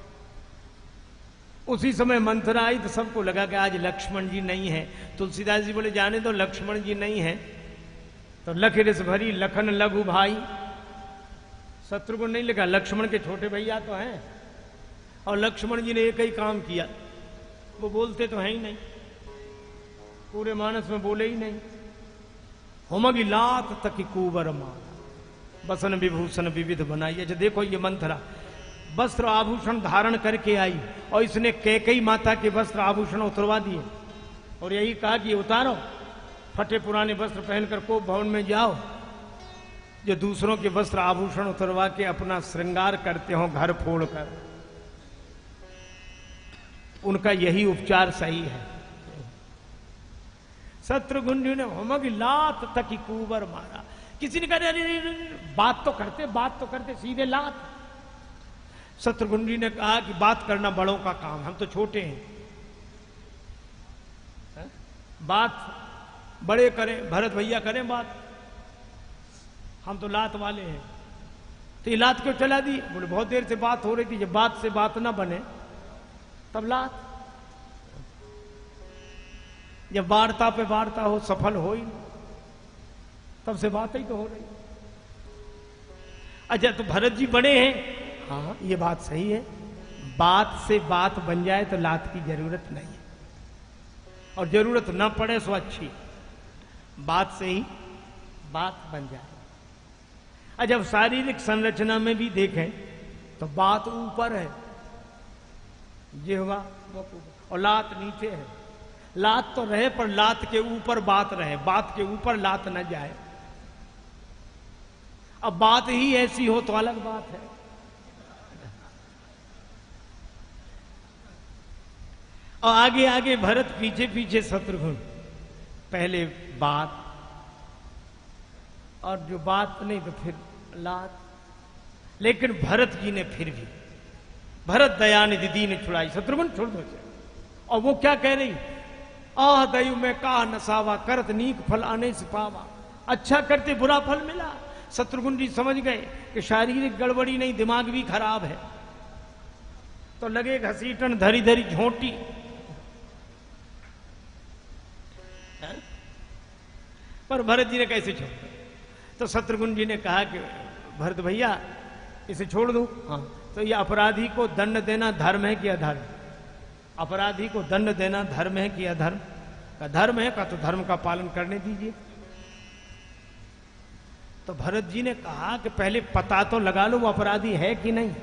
उसी समय मंथरा आई तो सबको लगा कि आज लक्ष्मण जी नहीं है। तुलसीदास जी बोले जाने दो, लक्ष्मण जी नहीं है तो लख रस भरी लखन लघु भाई। शत्रुघ्न नहीं लिखा, लक्ष्मण के छोटे भैया तो हैं। और लक्ष्मण जी ने एक ही काम किया, वो बोलते तो हैं ही नहीं, पूरे मानस में बोले ही नहीं। होमगी लात तक कुबर मार बसन विभूषण विविध बनाई। अच्छा देखो ये मंथरा वस्त्र आभूषण धारण करके आई और इसने कैकेयी माता के वस्त्र आभूषण उतरवा दिए और यही कहा कि उतारो, फटे पुराने वस्त्र पहनकर को भवन में जाओ। जो दूसरों के वस्त्र आभूषण उतरवा के अपना श्रृंगार करते हो घर फोड़कर, उनका यही उपचार सही है। शत्रुघ्न ने होमक लात तक ही कुबर मारा। किसी ने कहा अरे बात तो करते सीधे लात। शत्रुघ्न जी ने कहा कि बात करना बड़ों का काम, हम तो छोटे हैं, बात बड़े करें, भरत भैया करें बात, हम तो लात वाले हैं। तो ये लात क्यों चला दी? बोले बहुत देर से बात हो रही थी, जब बात से बात ना बने तब लात। जब वार्ता पे वार्ता हो, सफल हो ही नहीं, तब से बात ही तो हो रही। अच्छा तो भरत जी बड़े हैं, हाँ ये बात सही है, बात से बात बन जाए तो लात की जरूरत नहीं है, और जरूरत ना पड़े सो अच्छी, बात से ही बात बन जाए। जब शारीरिक संरचना में भी देखें तो बात ऊपर है, जिह्वा और लात नीचे है। लात तो रहे पर लात के ऊपर बात रहे, बात के ऊपर लात न जाए। अब बात ही ऐसी हो तो अलग बात है। और आगे आगे भरत, पीछे पीछे शत्रुघ्न। पहले बात, और जो बात नहीं तो फिर लात। लेकिन भरत जी ने फिर भी, भरत दयानिधि दीन छुड़ाई, शत्रुघ्न छोड़ दो। और वो क्या कह रही? आह दयु में काह नसावा, करत नीक फल आने से पावा। अच्छा करते बुरा फल मिला। शत्रुघ्न जी समझ गए कि शारीरिक गड़बड़ी नहीं, दिमाग भी खराब है, तो लगे घसीटन धरी धरी झोंटी। पर भरत जी ने कैसे छोड़ा? तो शत्रुघ्न जी ने कहा कि भरत भैया इसे छोड़ दूं? हाँ। तो ये अपराधी को दंड देना धर्म है कि अधर्म? अपराधी को दंड देना धर्म है कि अधर्म? का धर्म है, का तो धर्म का पालन करने दीजिए। तो भरत जी ने कहा कि पहले पता तो लगा लो वो अपराधी है कि नहीं।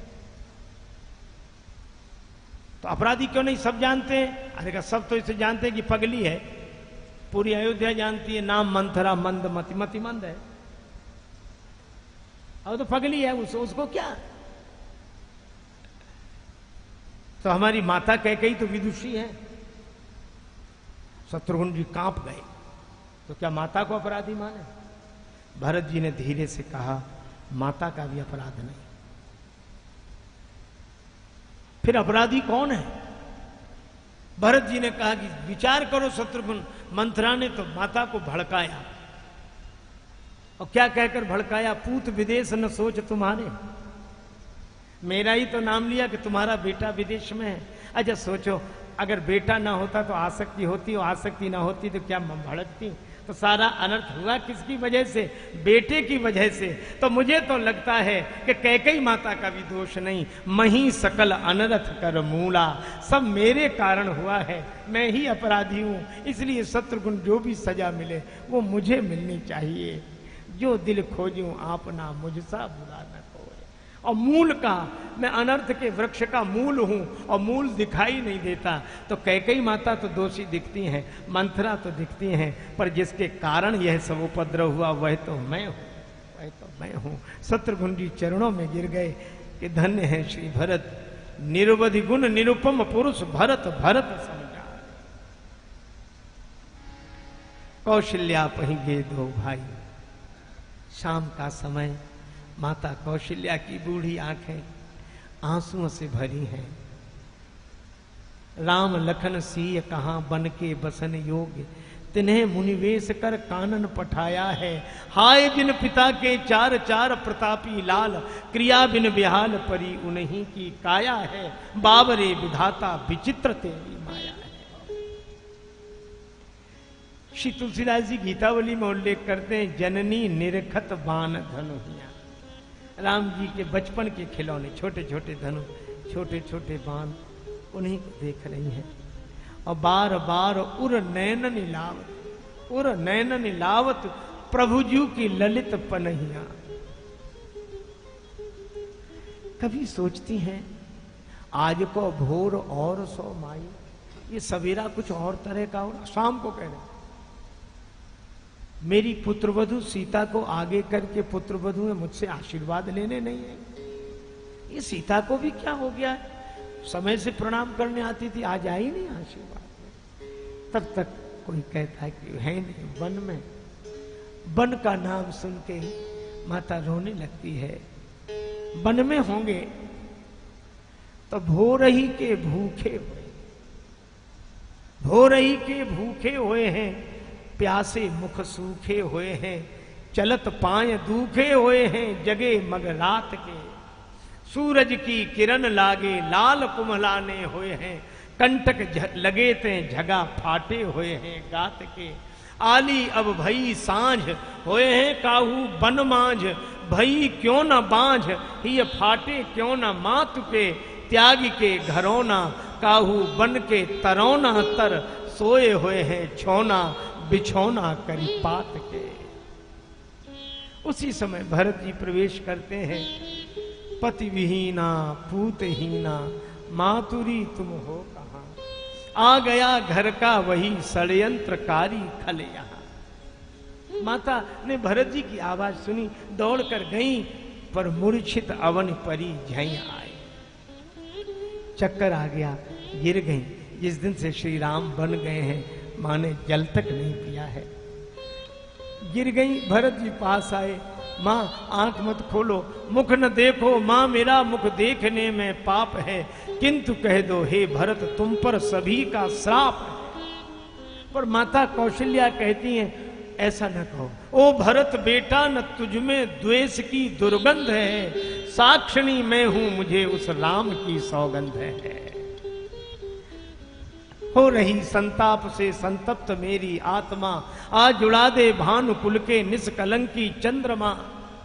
तो अपराधी क्यों नहीं? सब जानते हैं। अरे का सब तो इसे जानते हैं कि पगली है, पूरी अयोध्या जानती है, नाम मंथरा, मंद मति, मति मंद है, और तो पगली है, उसको क्या? तो हमारी माता कैकेयी तो विदुषी है। शत्रुघ्न जी कांप गए, तो क्या माता को अपराधी माने? भरत जी ने धीरे से कहा माता का भी अपराध नहीं। फिर अपराधी कौन है? भरत जी ने कहा कि विचार करो शत्रुघ्न, मंथरा ने तो माता को भड़काया, और क्या कहकर भड़काया? पूत विदेश न सोच तुम्हारे। मेरा ही तो नाम लिया कि तुम्हारा बेटा विदेश में है। अच्छा सोचो, अगर बेटा ना होता तो आसक्ति होती, और आसक्ति ना होती तो क्या भड़कती? तो सारा अनर्थ हुआ किसकी वजह से? बेटे की वजह से। तो मुझे तो लगता है कि कैकेयी माता का भी दोष नहीं, मही सकल अनर्थ कर मूला, सब मेरे कारण हुआ है, मैं ही अपराधी हूं। इसलिए शत्रुघ्न जो भी सजा मिले वो मुझे मिलनी चाहिए। जो दिल खोजूं आपना, मुझसा बुरा न कोई। और मूल का, मैं अनर्थ के वृक्ष का मूल हूं, और मूल दिखाई नहीं देता। तो कैकेयी माता तो दोषी दिखती हैं, मंथरा तो दिखती हैं, पर जिसके कारण यह सब उपद्रव हुआ वह तो मैं हूं, वह तो मैं हूं। शत्रुघ्न जी चरणों में गिर गए कि धन्य है श्री भरत, निरवधि गुण निरुपम पुरुष भरत, भरत समझा। कौशल्या पही गे दो भाई। शाम का समय, माता कौशल्या की बूढ़ी आंखें आंसुओं से भरी हैं। राम लखन सीय कहां बन के बसन योग्य, तिन्हें मुनिवेश कर कानन पठाया है। हाय बिन पिता के चार चार प्रतापी लाल, क्रिया बिन बिहाल परी उन्हीं की काया है। बाबरे विधाता विचित्र तेरी माया है। श्री तुलसीदास जी गीतावली में उल्लेख करते हैं, जननी निरखत बान धनुहिया। राम जी के बचपन के खिलौने, छोटे छोटे धनु, छोटे छोटे बाण, उन्हीं को देख रही हैं। और बार बार उर नैन नीलावत, उर नैन नीलावत प्रभु जी की ललित पनहिया। कभी सोचती हैं आज को भोर और सो माई, ये सवेरा कुछ और तरह का हो, शाम को कह रहे मेरी पुत्रवधु सीता को आगे करके पुत्रवधु में मुझसे आशीर्वाद लेने नहीं है। ये सीता को भी क्या हो गया है? समय से प्रणाम करने आती थी, आज आई नहीं आशीर्वाद। तब तक कोई कहता है कि है नहीं वन में। वन का नाम सुन के माता रोने लगती है। वन में होंगे तो भोरही के भूखे हुए, भोरही के भूखे हुए हैं, प्यासे मुख सूखे हुए हैं, चलत पांय दूखे हुए हैं, जगे मग रात के, सूरज की किरण लागे लाल कुम्हलाने हुए हैं, कंटक लगे ते झगा फाटे हुए हैं गात के, आली अब भई सांझ होए हैं काहू बन मांझ, भई क्यों न बांझ ही फाटे क्यों न मातु के, त्याग के घरौना काहू बन के तरौना तर, सोए हुए हैं छोना बिछौना करी पात के। उसी समय भरत जी प्रवेश करते हैं। पति विहीना पूतहीना मातुरी तुम हो कहां, आ गया घर का वही षड्यंत्रकारी खल यहां। माता ने भरत जी की आवाज सुनी, दौड़कर गई, पर मूर्छित अवन परी झई आए। चक्कर आ गया, गिर गई। जिस दिन से श्री राम बन गए हैं मां ने जल तक नहीं पिया है। गिर गई, भरत जी पास आए, मां आंख मत खोलो, मुख न देखो, मां मेरा मुख देखने में पाप है, किंतु कह दो हे भरत तुम पर सभी का श्राप है। पर माता कौशल्या कहती हैं ऐसा न कहो, ओ भरत बेटा न तुझमें द्वेष की दुर्गंध है, साक्षिणी मैं हूं मुझे उस राम की सौगंध है। हो रही संताप से संतप्त मेरी आत्मा, आज जुड़ा दे भानुकुल के निष्कलंकी चंद्रमा।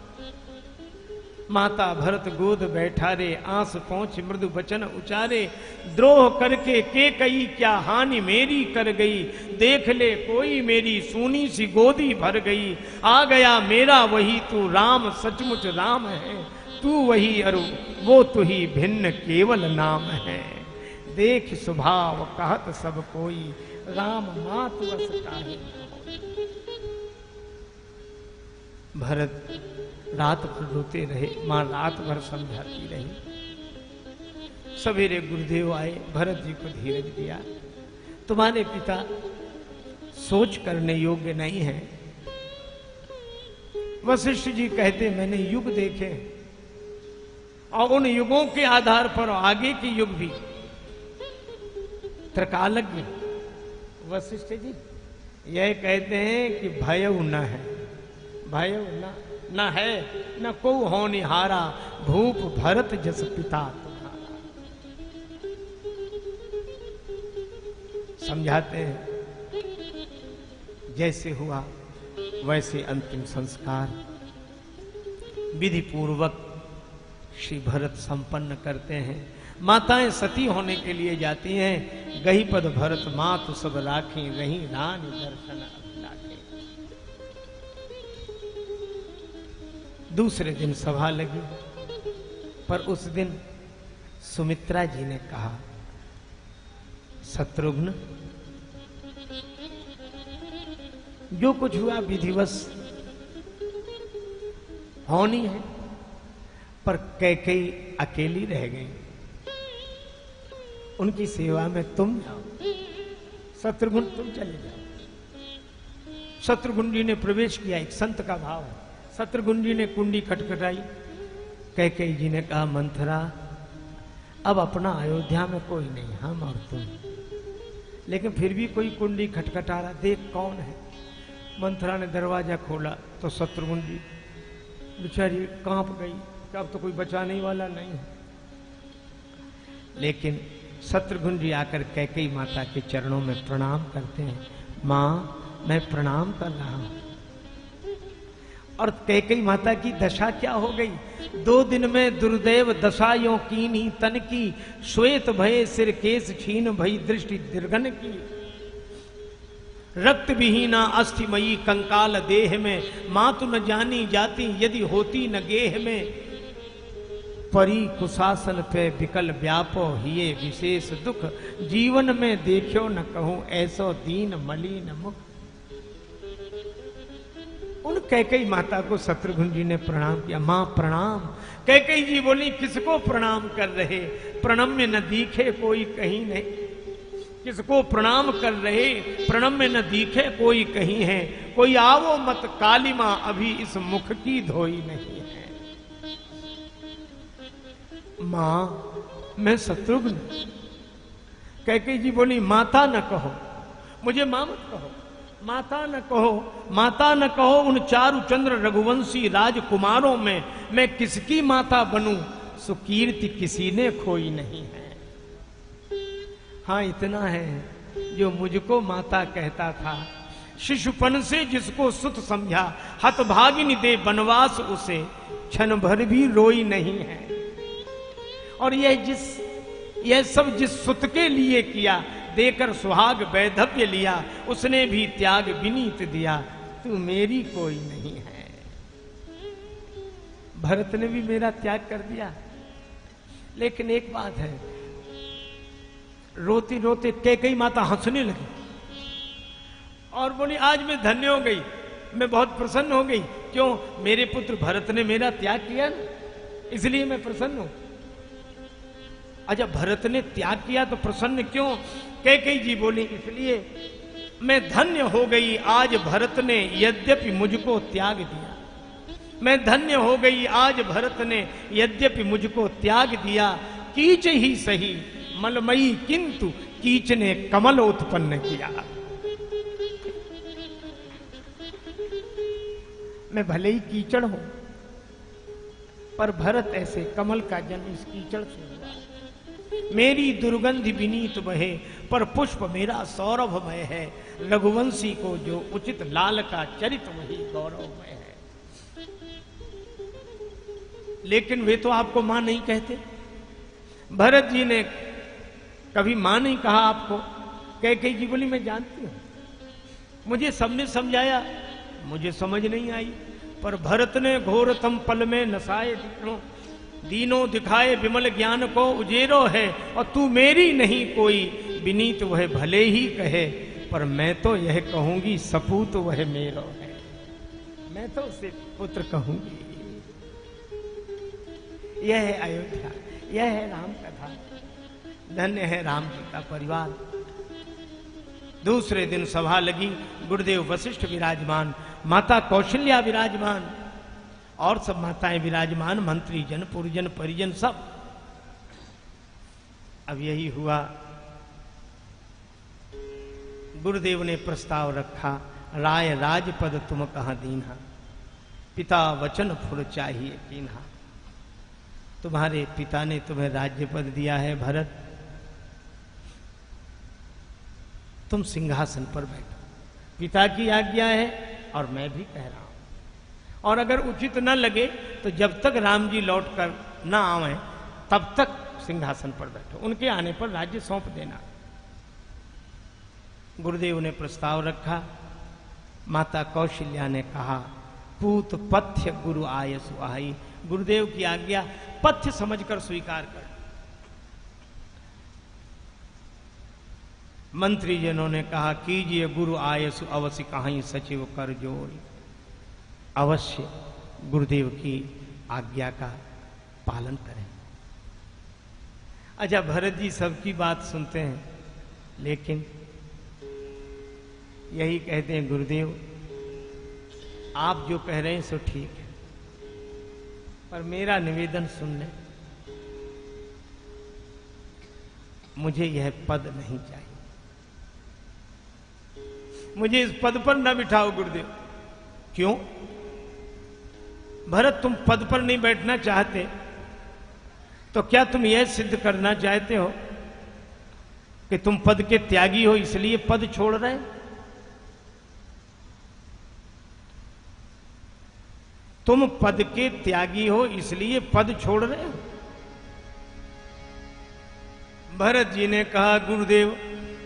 माता भरत गोद बैठा रे, आंस पहुंच मृदु वचन उचारे, द्रोह करके के कई क्या हानि मेरी कर गई, देख ले कोई मेरी सूनी सी गोदी भर गई, आ गया मेरा वही तू राम सचमुच राम है, तू वही अरु वो तू ही भिन्न केवल नाम है, देख स्वभाव कहत सब कोई, राम मात वस काहे न होई। भरत रात भर रोते रहे, मां रात भर समझाती रही। सवेरे गुरुदेव आए, भरत जी को धीरज दिया, तुम्हारे पिता सोच करने योग्य नहीं है। वशिष्ठ जी कहते मैंने युग देखे और उन युगों के आधार पर आगे के युग भी। त्रिकालज्ञ वशिष्ठ जी यह कहते हैं कि भयउ न है, भयउ न है, न को होनिहारा, भूप भरत जस पिता तुम्हारा। समझाते हैं जैसे हुआ वैसे अंतिम संस्कार विधि पूर्वक श्री भरत संपन्न करते हैं। माताएं सती होने के लिए जाती हैं, गही पद भरत मातु सब राखी, रही रानी दर्शन अभिलाखे। दूसरे दिन सभा लगी, पर उस दिन सुमित्रा जी ने कहा शत्रुघ्न जो कुछ हुआ विधिवश होनी है, पर कैकेयी अकेली रह गई, उनकी सेवा में तुम जाओ, शत्रुघ्न तुम चले जाओ। शत्रुघ्न जी ने प्रवेश किया, एक संत का भाव है। शत्रुघ्न जी ने कुंडी खटखटाई, कैकेयी जी ने कहा मंथरा अब अपना अयोध्या में कोई नहीं, हम और तुम, लेकिन फिर भी कोई कुंडी खटखटा रहा, देख कौन है। मंथरा ने दरवाजा खोला तो शत्रुघ्न जी बेचारी कांप गई, अब तो कोई बचाने वाला नहीं है। लेकिन शत्रुघ्न जी आकर कैकेयी माता के चरणों में प्रणाम करते हैं, मां मैं प्रणाम कर रहा हूं। और कैकेयी माता की दशा क्या हो गई, 2 दिन में दुर्दैव दशायों कीन्ही तन की, श्वेत भय सिर केस छीन भई दृष्टि दीर्घन की, रक्त विहीना अस्थिमयी कंकाल देह में, मातु न जानी जाती यदि होती न गेह में, परी कुशासन पे विकल व्यापो हिये विशेष दुख, जीवन में देखो न कहूं ऐसो दीन मलिन मुख। उन कैकेयी माता को शत्रुघ्न जी ने प्रणाम किया। मां प्रणाम। कैकेयी जी बोली, किसको प्रणाम कर रहे? प्रणम्य न दिखे कोई कहीं नहीं। किसको प्रणाम कर रहे? प्रणम्य न दिखे कोई कहीं है। कोई आवो मत काली मां, अभी इस मुख की धोई नहीं है। मां, मैं शत्रुघ्न। कैकेयी जी बोली, माता न कहो, मुझे मां मत कहो, माता न कहो, माता न कहो। उन चारुचंद्र रघुवंशी राजकुमारों में मैं किसकी माता बनूं? सुकीर्ति किसी ने खोई नहीं है। हाँ, इतना है जो मुझको माता कहता था, शिशुपन से जिसको सुत समझा, हतभागिनी दे बनवास उसे, क्षण भर भी रोई नहीं है। और यह सब जिस सुत के लिए किया, देकर सुहाग वैधव्य लिया, उसने भी त्याग विनीत दिया, तू मेरी कोई नहीं है। भरत ने भी मेरा त्याग कर दिया। लेकिन एक बात है, रोते रोते कैकेयी माता हंसने लगी और बोली, आज मैं धन्य हो गई, मैं बहुत प्रसन्न हो गई। क्यों? मेरे पुत्र भरत ने मेरा त्याग किया ना, इसलिए मैं प्रसन्न हूं। अच्छा, भरत ने त्याग किया तो प्रसन्न क्यों? कैकेयी जी बोली, इसलिए मैं धन्य हो गई, आज भरत ने यद्यपि मुझको त्याग दिया। मैं धन्य हो गई, आज भरत ने यद्यपि मुझको त्याग दिया। कीच ही सही मलमयी, किंतु कीच ने कमल उत्पन्न किया। मैं भले ही कीचड़ हूं, पर भरत ऐसे कमल का जन्म इस कीचड़ से हुआ। मेरी दुर्गंधि विनीत बहे, पर पुष्प मेरा सौरभमय है। रघुवंशी को जो उचित लाल का चरित वही गौरवमय है। लेकिन वे तो आपको मां नहीं कहते। भरत जी ने कभी मां नहीं कहा आपको। कैकेयी जी बोली, मैं जानती हूं, मुझे सबने समझाया, मुझे समझ नहीं आई। पर भरत ने घोरतम पल में नसाए दीनों दिखाए विमल ज्ञान को उजेरो है। और तू मेरी नहीं कोई, विनीत वह भले ही कहे, पर मैं तो यह कहूंगी सपूत वह मेरो है। मैं तो उसे पुत्र कहूंगी। यह है अयोध्या, यह है राम कथा। धन्य है राम जी का परिवार। दूसरे दिन सभा लगी। गुरुदेव वशिष्ठ विराजमान, माता कौशल्या विराजमान, और सब माताएं विराजमान, मंत्री जन, पुरजन, परिजन सब। अब यही हुआ, गुरुदेव ने प्रस्ताव रखा, राय राजपद तुम कहां दीन्हा, पिता वचन फुर चाहिए कीन्हा। तुम्हारे पिता ने तुम्हें राज्यपद दिया है भरत, तुम सिंहासन पर बैठो। पिता की आज्ञा है और मैं भी कह रहा हूं। और अगर उचित न लगे तो जब तक राम जी लौट कर न आवे तब तक सिंहासन पर बैठो, उनके आने पर राज्य सौंप देना। गुरुदेव ने प्रस्ताव रखा। माता कौशल्या ने कहा, पूत पथ्य गुरु आयसु आई। गुरुदेव की आज्ञा पथ्य समझकर स्वीकार कर। मंत्री जनों ने कहा, कीजिए गुरु आयसु अवश्य कहीं सचिव कर जोड़ी। अवश्य गुरुदेव की आज्ञा का पालन करें। अच्छा, भरत जी सबकी बात सुनते हैं, लेकिन यही कहते हैं, गुरुदेव आप जो कह रहे हैं सो ठीक है, पर मेरा निवेदन सुन लें, मुझे यह पद नहीं चाहिए। मुझे इस पद पर न बिठाओ गुरुदेव। क्यों? भरत, तुम पद पर नहीं बैठना चाहते तो क्या तुम यह सिद्ध करना चाहते हो कि तुम पद के त्यागी हो इसलिए पद छोड़ रहे हैं? तुम पद के त्यागी हो इसलिए पद छोड़ रहे हो? भरत जी ने कहा, गुरुदेव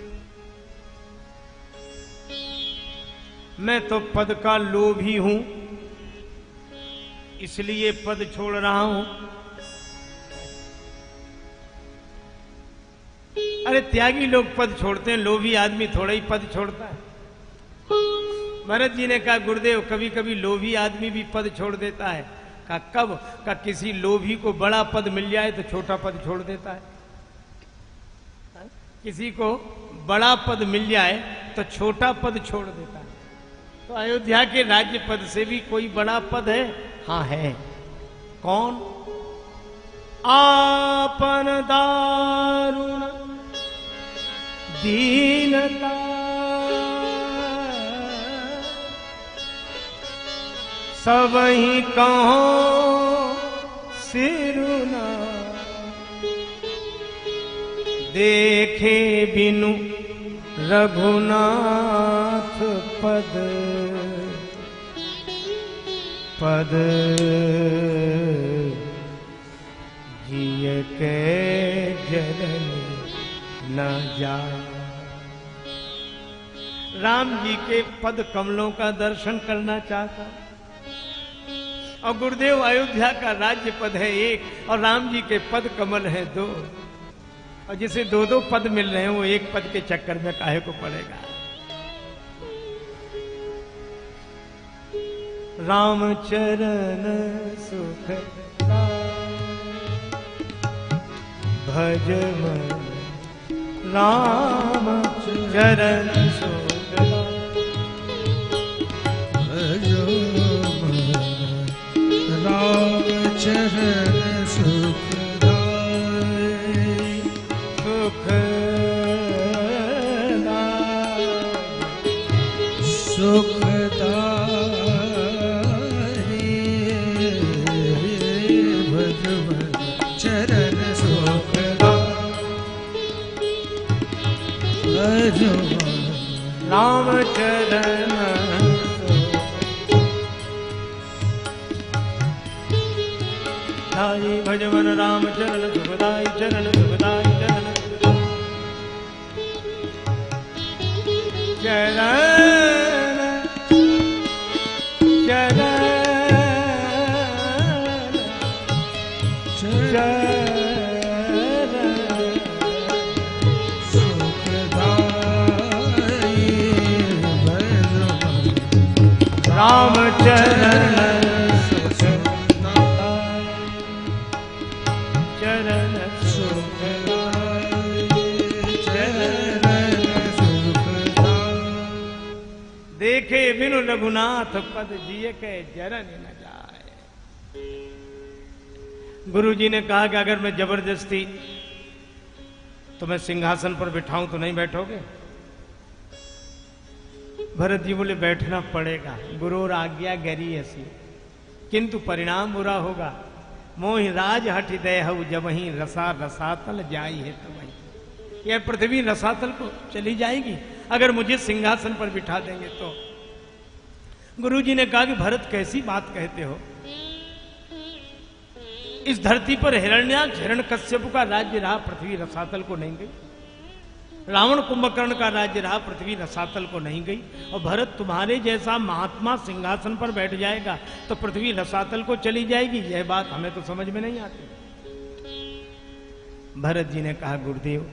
मैं तो पद का लोभी हूं, इसलिए पद छोड़ रहा हूं। अरे त्यागी लोग पद छोड़ते हैं, लोभी आदमी थोड़ा ही पद छोड़ता है। भरत जी ने कहा गुरुदेव कभी कभी लोभी आदमी भी पद छोड़ देता है। कहा कब? कहा किसी लोभी को बड़ा पद मिल जाए तो छोटा पद छोड़ देता है। किसी को बड़ा पद मिल जाए तो छोटा पद छोड़ देता है। तो अयोध्या के राज्य पद से भी कोई बड़ा पद है? हाँ है। कौन? आपन दारुण दीनता सबहि कहो सिरुना देखे बिनु रघुनाथ पद पद जिय के जरन न जाए। राम जी के पद कमलों का दर्शन करना चाहता, और गुरुदेव अयोध्या का राज्य पद है एक और राम जी के पद कमल है दो, और जिसे दो दो पद मिल रहे हैं वो एक पद के चक्कर में काहे को पड़ेगा। राम चरण सुख भज मन राम चरण सुख भजो राम चरण सुखदाई सुखदाई भजो चरण सुखदाई भजो राम चरण सुखदाई भजवन राम चरण सुखदाई चरण सुखदाई चरण चरण राम चरण चरण देखे बिनु रघुनाथ पद जिय के जरन न जाए। गुरु जी ने कहा कि अगर मैं जबरदस्ती तुम्हें सिंहासन पर बिठाऊं तो नहीं बैठोगे? भरत जी बोले बैठना पड़ेगा। गुरुर आज्ञा गरी ऐसी किंतु परिणाम बुरा होगा। मोहि राज हठ देहु जब ही रसा रसातल जाई है तब ही। यह पृथ्वी रसातल को चली जाएगी अगर मुझे सिंहासन पर बिठा देंगे तो। गुरु जी ने कहा कि भरत कैसी बात कहते हो? इस धरती पर हिरण्याक्ष हिरण्यकश्यप का राज्य रहा, पृथ्वी रसातल को नहीं गई। रावण कुंभकर्ण का राज्य रहा, पृथ्वी रसातल को नहीं गई। और भरत तुम्हारे जैसा महात्मा सिंहासन पर बैठ जाएगा तो पृथ्वी रसातल को चली जाएगी। यह बात हमें तो समझ में नहीं आती। भरत जी ने कहा गुरुदेव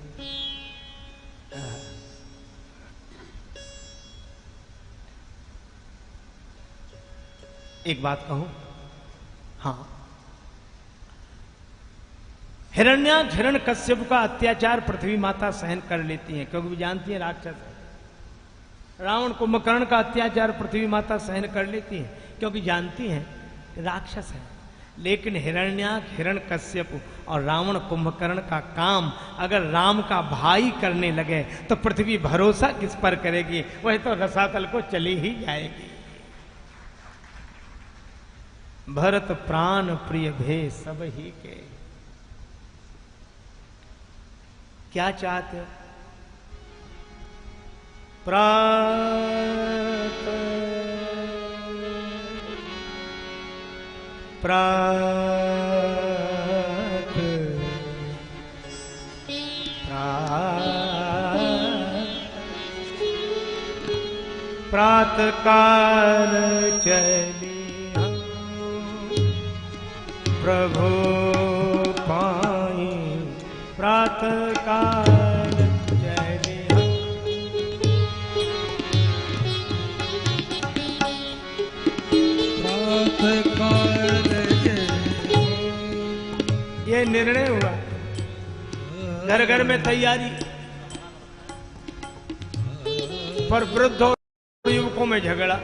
एक बात कहूं? हाँ, हिरण्याक्ष हिरण्यकश्यप का अत्याचार पृथ्वी माता सहन कर लेती है क्योंकि वो जानती है राक्षस है। रावण कुंभकर्ण का अत्याचार पृथ्वी माता सहन कर लेती है क्योंकि जानती है राक्षस है। लेकिन हिरण्याक्ष हिरण्यकश्यप और रावण कुंभकर्ण का काम अगर राम का भाई करने लगे तो पृथ्वी भरोसा किस पर करेगी? वह तो रसातल को चली ही जाएगी। भरत प्राण प्रिय भे सब ही के। क्या चाहते हो? प्रात काल चली प्रभु पाई प्रातः काल चले कारज ये निर्णय हुआ। घर घर में तैयारी, पर वृद्ध और युवकों में झगड़ा।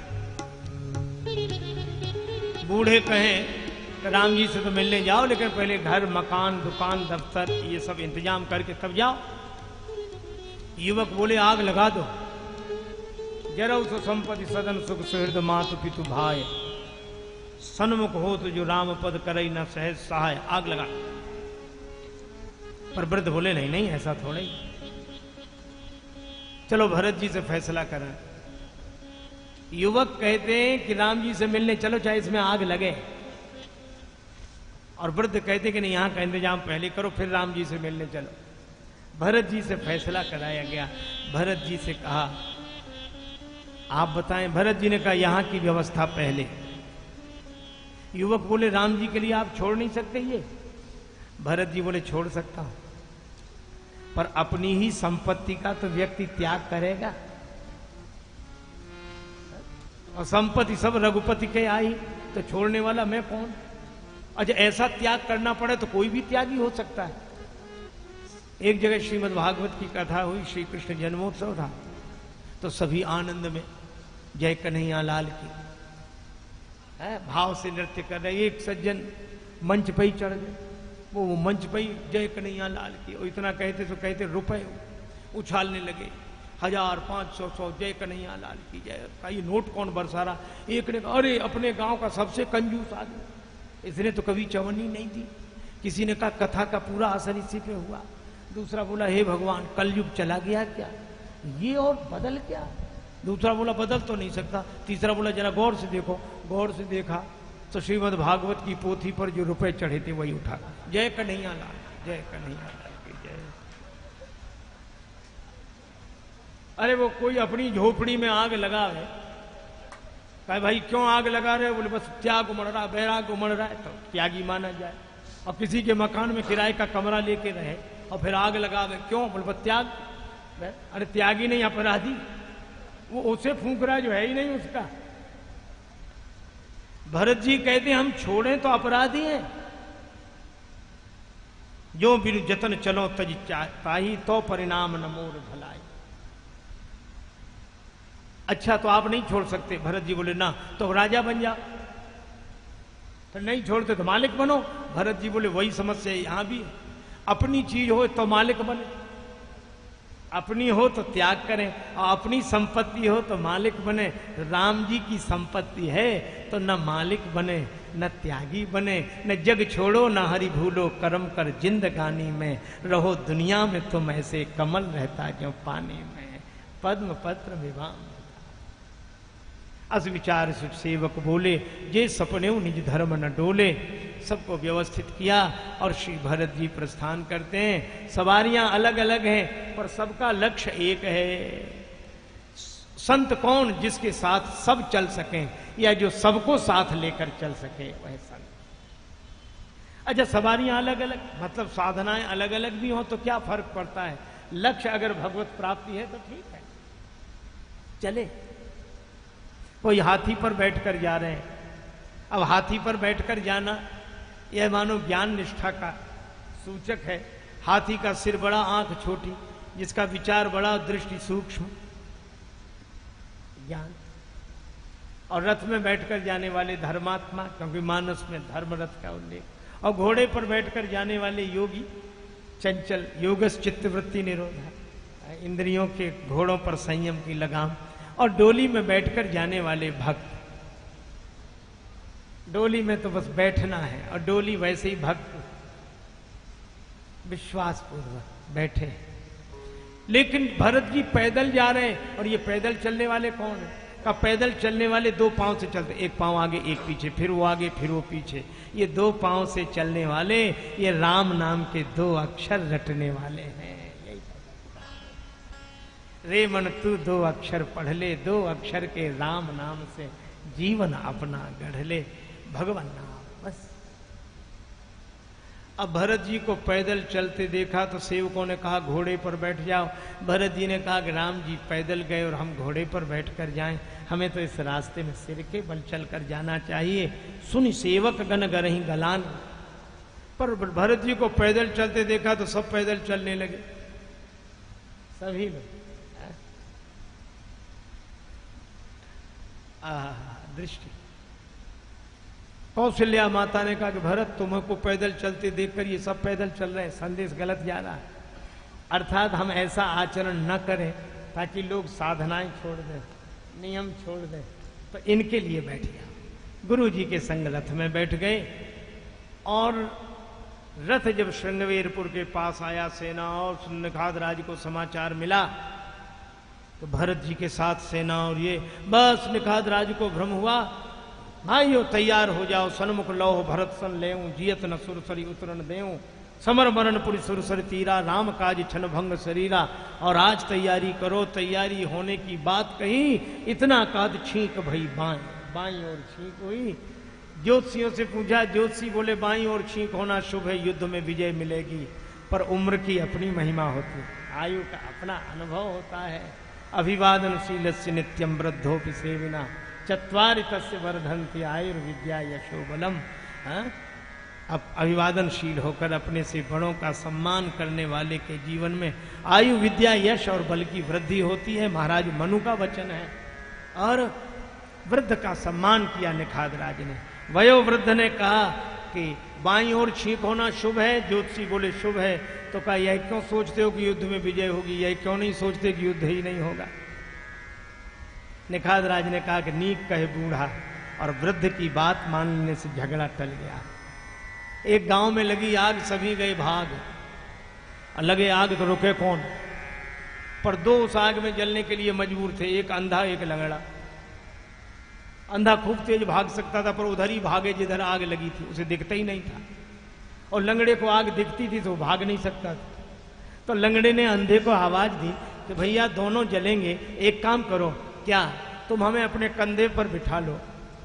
बूढ़े कहें राम जी से तो मिलने जाओ, लेकिन पहले घर, मकान, दुकान, दफ्तर ये सब इंतजाम करके तब जाओ। युवक बोले आग लगा दो। जरा उस संपत्ति सदन सुख सुहृद मातु पितु भाई, सन्मुख हो तो जो राम पद करई न सहज सहाय। आग लगा। पर वृद्ध बोले नहीं नहीं, ऐसा थोड़ा ही, चलो भरत जी से फैसला करें। युवक कहते हैं कि राम जी से मिलने चलो, चाहे इसमें आग लगे। और वृद्ध कहते हैं कि नहीं, यहां का इंतजाम पहले करो, फिर राम जी से मिलने चलो। भरत जी से फैसला कराया गया। भरत जी से कहा आप बताएं। भरत जी ने कहा यहां की व्यवस्था पहले। युवक बोले राम जी के लिए आप छोड़ नहीं सकते ये। भरत जी बोले छोड़ सकता हूं, पर अपनी ही संपत्ति का तो व्यक्ति त्याग करेगा। और संपत्ति सब रघुपति के आई, तो छोड़ने वाला मैं कौन। अच्छा, ऐसा त्याग करना पड़े तो कोई भी त्यागी हो सकता है। एक जगह श्रीमद् भागवत की कथा हुई, श्री कृष्ण जन्मोत्सव था, तो सभी आनंद में जय कन्हैया लाल की भाव से नृत्य कर रहे। एक सज्जन मंच पर ही चढ़ गए, वो मंच पर ही जय कन्हैया लाल की। और इतना कहते तो कहते रुपए उछालने लगे, 1000, 500, 100 जय कन्हैया लाल की जय। का ये नोट कौन बरसा रहा। एक ने कहा अरे अपने गांव का सबसे कंजूस आदमी, इसने तो कभी चवन्नी नहीं दी। किसी ने कहा कथा का पूरा असर इसी पे हुआ। दूसरा बोला हे भगवान कलयुग चला गया क्या, ये और बदल क्या। दूसरा बोला बदल तो नहीं सकता। तीसरा बोला जरा गौर से देखो। गौर से देखा तो श्रीमद् भागवत की पोथी पर जो रुपए चढ़े थे वही उठा। जय कन्हैया लाल, जय कन्हैया लाल की जय। अरे वो कोई अपनी झोपड़ी में आग लगावे, कहे भाई क्यों आग लगा रहे हो। बोले बस त्याग उमड़ रहा, बैराग उमड़ रहा है, तो त्यागी माना जाए। और किसी के मकान में किराए का कमरा लेके रहे और फिर आग लगावे, क्यों। बोले बस त्याग। अरे त्यागी नहीं अपराधी, वो उसे फूंक रहा जो है ही नहीं उसका। भरत जी कहते हम छोड़ें तो अपराधी हैं। जो बिनु जतन चलो तज ताही, तो परिणाम न मोर भलाई। अच्छा तो आप नहीं छोड़ सकते। भरत जी बोले ना, तो राजा बन जाओ। तो नहीं छोड़ते तो मालिक बनो। भरत जी बोले वही समस्या यहां भी है। अपनी चीज हो तो मालिक बने, अपनी हो तो त्याग करें, और अपनी संपत्ति हो तो मालिक बने। राम जी की संपत्ति है तो न मालिक बने न त्यागी बने। न जग छोड़ो न हरि भूलो, कर्म कर जिंदगानी में। रहो दुनिया में तुम ऐसे, कमल रहता जो पानी में। पद्म पत्र विवाम अस विचार सुख सेवक बोले, जे सपने निज धर्म न डोले। सबको व्यवस्थित किया और श्री भरत जी प्रस्थान करते हैं। सवारियां अलग अलग हैं पर सबका लक्ष्य एक है। संत कौन, जिसके साथ सब चल सकें, या जो सबको साथ लेकर चल सके, वह संत। अच्छा सवारियां अलग अलग मतलब साधनाएं अलग अलग भी हो तो क्या फर्क पड़ता है। लक्ष्य अगर भगवत प्राप्ति है तो ठीक है, चले। कोई हाथी पर बैठकर जा रहे हैं, अब हाथी पर बैठकर जाना यह मानो ज्ञान निष्ठा का सूचक है। हाथी का सिर बड़ा, आंख छोटी, जिसका विचार बड़ा, दृष्टि सूक्ष्म, ज्ञान। और रथ में बैठकर जाने वाले धर्मात्मा, क्योंकि मानस में धर्म रथ का उल्लेख। और घोड़े पर बैठकर जाने वाले योगी, चंचल, योगस चित्तवृत्ति निरोधा, इंद्रियों के घोड़ों पर संयम की लगाम। और डोली में बैठकर जाने वाले भक्त, डोली में तो बस बैठना है, और डोली वैसे ही भक्त विश्वास पूर्वक बैठे। लेकिन भरत जी पैदल जा रहे हैं, और ये पैदल चलने वाले कौन है। का पैदल चलने वाले दो पांव से चलते, एक पांव आगे एक पीछे, फिर वो आगे फिर वो पीछे। ये दो पांव से चलने वाले ये राम नाम के दो अक्षर रटने वाले हैं। रे मन तू दो अक्षर पढ़ ले, दो अक्षर के राम नाम से जीवन अपना गढ़ ले। भगवान नाम बस। अब भरत जी को पैदल चलते देखा तो सेवकों ने कहा घोड़े पर बैठ जाओ। भरत जी ने कहा कि राम जी पैदल गए और हम घोड़े पर बैठकर जाएं, हमें तो इस रास्ते में सिर के बल चलकर जाना चाहिए। सुन सेवक गण गरही गलान। पर भरत जी को पैदल चलते देखा तो सब पैदल चलने लगे, सभी लोग। दृष्टि। कौशल्या माता ने कहा कि भरत तुमको पैदल चलते देखकर ये सब पैदल चल रहे हैं, संदेश गलत जा रहा है। अर्थात हम ऐसा आचरण न करें ताकि लोग साधनाएं छोड़ दें, नियम छोड़ दें। तो इनके लिए बैठ गया। गुरु जी के संग रथ में बैठ गए और रथ जब श्रृंगवेरपुर के पास आया, सेना और निखाद राज को समाचार मिला तो भरत जी के साथ सेना और ये बस निखाद राज को भ्रम हुआ। भाइयों तैयार हो जाओ, सन्मुख लौह भरत सन लेऊं, जियत न सुरसरी उतरन देऊं, समर मरण पुरी सुरसर तीरा, राम काज छन भंग शरीरा। और आज तैयारी करो। तैयारी होने की बात कही, इतना काद छींक भई बाएं, बाईं और छींक हुई। ज्योतिषियों से पूछा, ज्योतिषी बोले बाईं और छींक होना शुभ है, युद्ध में विजय मिलेगी। पर उम्र की अपनी महिमा होती है, आयु का अपना अनुभव होता है। अभिवादनशीलस्य नित्यम वृद्धोपि सेविना, चत्वारि तस्य वर्धन्ति आयुर्विद्या यशो बलम। अब अभिवादनशील होकर अपने से बड़ों का सम्मान करने वाले के जीवन में आयु विद्या यश और बल की वृद्धि होती है। महाराज मनु का वचन है। और वृद्ध का सम्मान किया निखाद राज ने। वयोवृद्ध ने कहा कि बाईं ओर छींक होना शुभ है। ज्योतिषी बोले शुभ है। तो कहा यह क्यों सोचते हो कि युद्ध में विजय होगी, यह क्यों नहीं सोचते कि युद्ध ही नहीं होगा। निखाद राज ने कहा कि नीक कहे बूढ़ा, और वृद्ध की बात मानने से झगड़ा टल गया। एक गांव में लगी आग, सभी गए भाग। लगे आग तो रुके कौन, पर दो उस आग में जलने के लिए मजबूर थे, एक अंधा एक लंगड़ा। अंधा खूब तेज भाग सकता था पर उधर ही भागे जिधर आग लगी थी, उसे दिखता ही नहीं था। और लंगड़े को आग दिखती थी तो भाग नहीं सकता था। तो लंगड़े ने अंधे को आवाज दी कि भैया दोनों जलेंगे, एक काम करो, क्या तुम हमें अपने कंधे पर बिठा लो,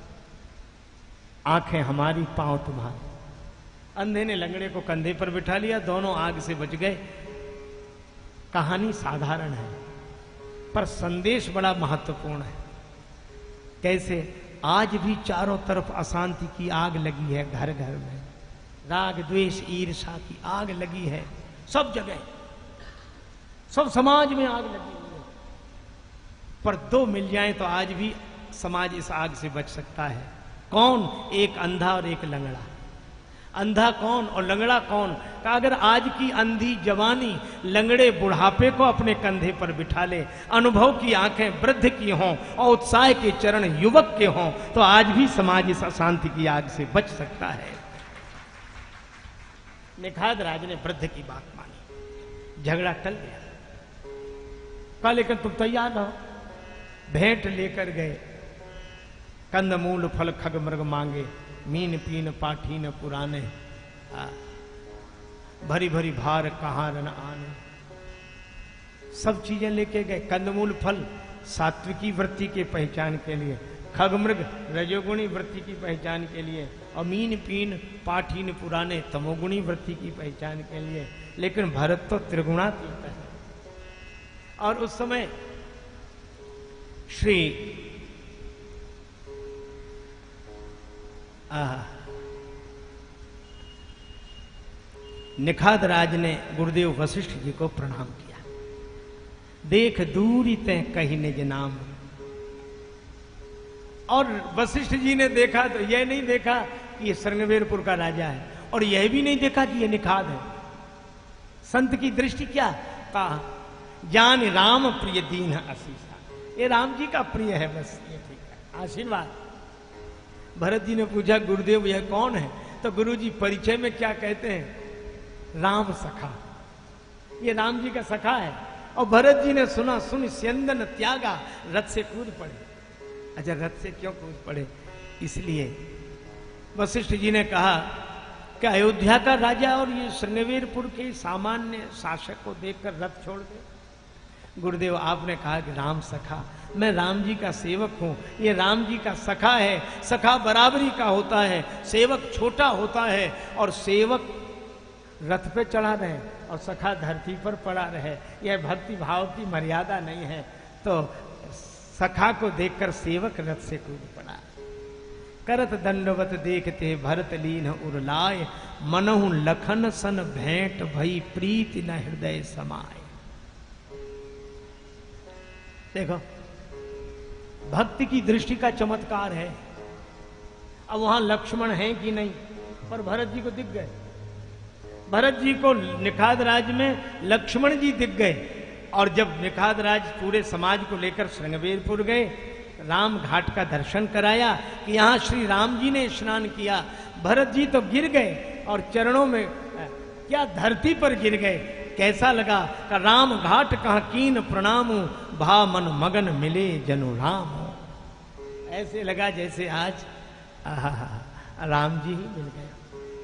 आंखें हमारी पांव तुम्हारी। अंधे ने लंगड़े को कंधे पर बिठा लिया, दोनों आग से बच गए। कहानी साधारण है पर संदेश बड़ा महत्वपूर्ण है। कैसे आज भी चारों तरफ अशांति की आग लगी है, घर घर में राग द्वेष ईर्षा की आग लगी है, सब जगह सब समाज में आग लगी हुई है। पर दो मिल जाएं तो आज भी समाज इस आग से बच सकता है। कौन? एक अंधा और एक लंगड़ा। अंधा कौन और लंगड़ा कौन? का अगर आज की अंधी जवानी लंगड़े बुढ़ापे को अपने कंधे पर बिठा ले, अनुभव की आंखें वृद्ध की हों और उत्साह के चरण युवक के हों, तो आज भी समाज इस अशांति की आग से बच सकता है। निखाद राज ने वृद्ध की बात मानी, झगड़ा टल गया। कहा लेकिन तुम तैयार रहो। भेंट लेकर गए, कंद मूल फल खग मृग मांगे, मीन पीन पाठीन पुराने, भरी भरी भार कहाँ रन आने। सब चीजें लेके गए। कंदमूल फल सात्विकी वृत्ति के पहचान के लिए, खगमृग रजोगुणी वृत्ति की पहचान के लिए, और मीन पीन पाठीन पुराने तमोगुणी वृत्ति की पहचान के लिए। लेकिन भरत तो त्रिगुणातीत है। और उस समय श्री निखाद राज ने गुरुदेव वशिष्ठ जी को प्रणाम किया। देख दूरी तय कही निज नाम। और वशिष्ठ जी ने देखा तो यह नहीं देखा कि यह श्रृंगवेरपुर का राजा है, और यह भी नहीं देखा कि यह निखाद है। संत की दृष्टि क्या था? जान राम प्रिय दीन आशीषा, ये राम जी का प्रिय है, बस ये ठीक है, आशीर्वाद। भरत जी ने पूछा गुरुदेव यह कौन है? तो गुरु जी परिचय में क्या कहते हैं? राम सखा, ये राम जी का सखा है। और भरत जी ने सुना, सुन स्यंदन त्यागा, रथ से कूद पड़े। अच्छा, रथ से क्यों कूद पड़े? इसलिए वशिष्ठ जी ने कहा कि अयोध्या का राजा और ये श्रृंगवेरपुर के सामान्य शासक को देखकर रथ छोड़ दे। गुरुदेव आपने कहा कि राम सखा, मैं राम जी का सेवक हूं, ये राम जी का सखा है। सखा बराबरी का होता है, सेवक छोटा होता है, और सेवक रथ पे चढ़ा रहे और सखा धरती पर पड़ा रहे, यह भक्ति भाव की मर्यादा नहीं है। तो सखा को देखकर सेवक रथ से कूद पड़ा। करत दंडवत देखते भरत लीन उरलाय, मनहु लखन सन भेंट भई प्रीति न हृदय समाय। देखो भक्ति की दृष्टि का चमत्कार है। अब वहां लक्ष्मण है कि नहीं, पर भरत जी को दिख गए। भरत जी को निखाद राज में लक्ष्मण जी दिख गए। और जब निखाद राज पूरे समाज को लेकर श्रृंगवेरपुर गए, राम घाट का दर्शन कराया कि यहाँ श्री राम जी ने स्नान किया। भरत जी तो गिर गए और चरणों में क्या धरती पर गिर गए। कैसा लगा कि राम घाट कहाँ कीन प्रणाम, भा मन मगन मिले जनु राम। ऐसे लगा जैसे आज राम जी ही मिल गए।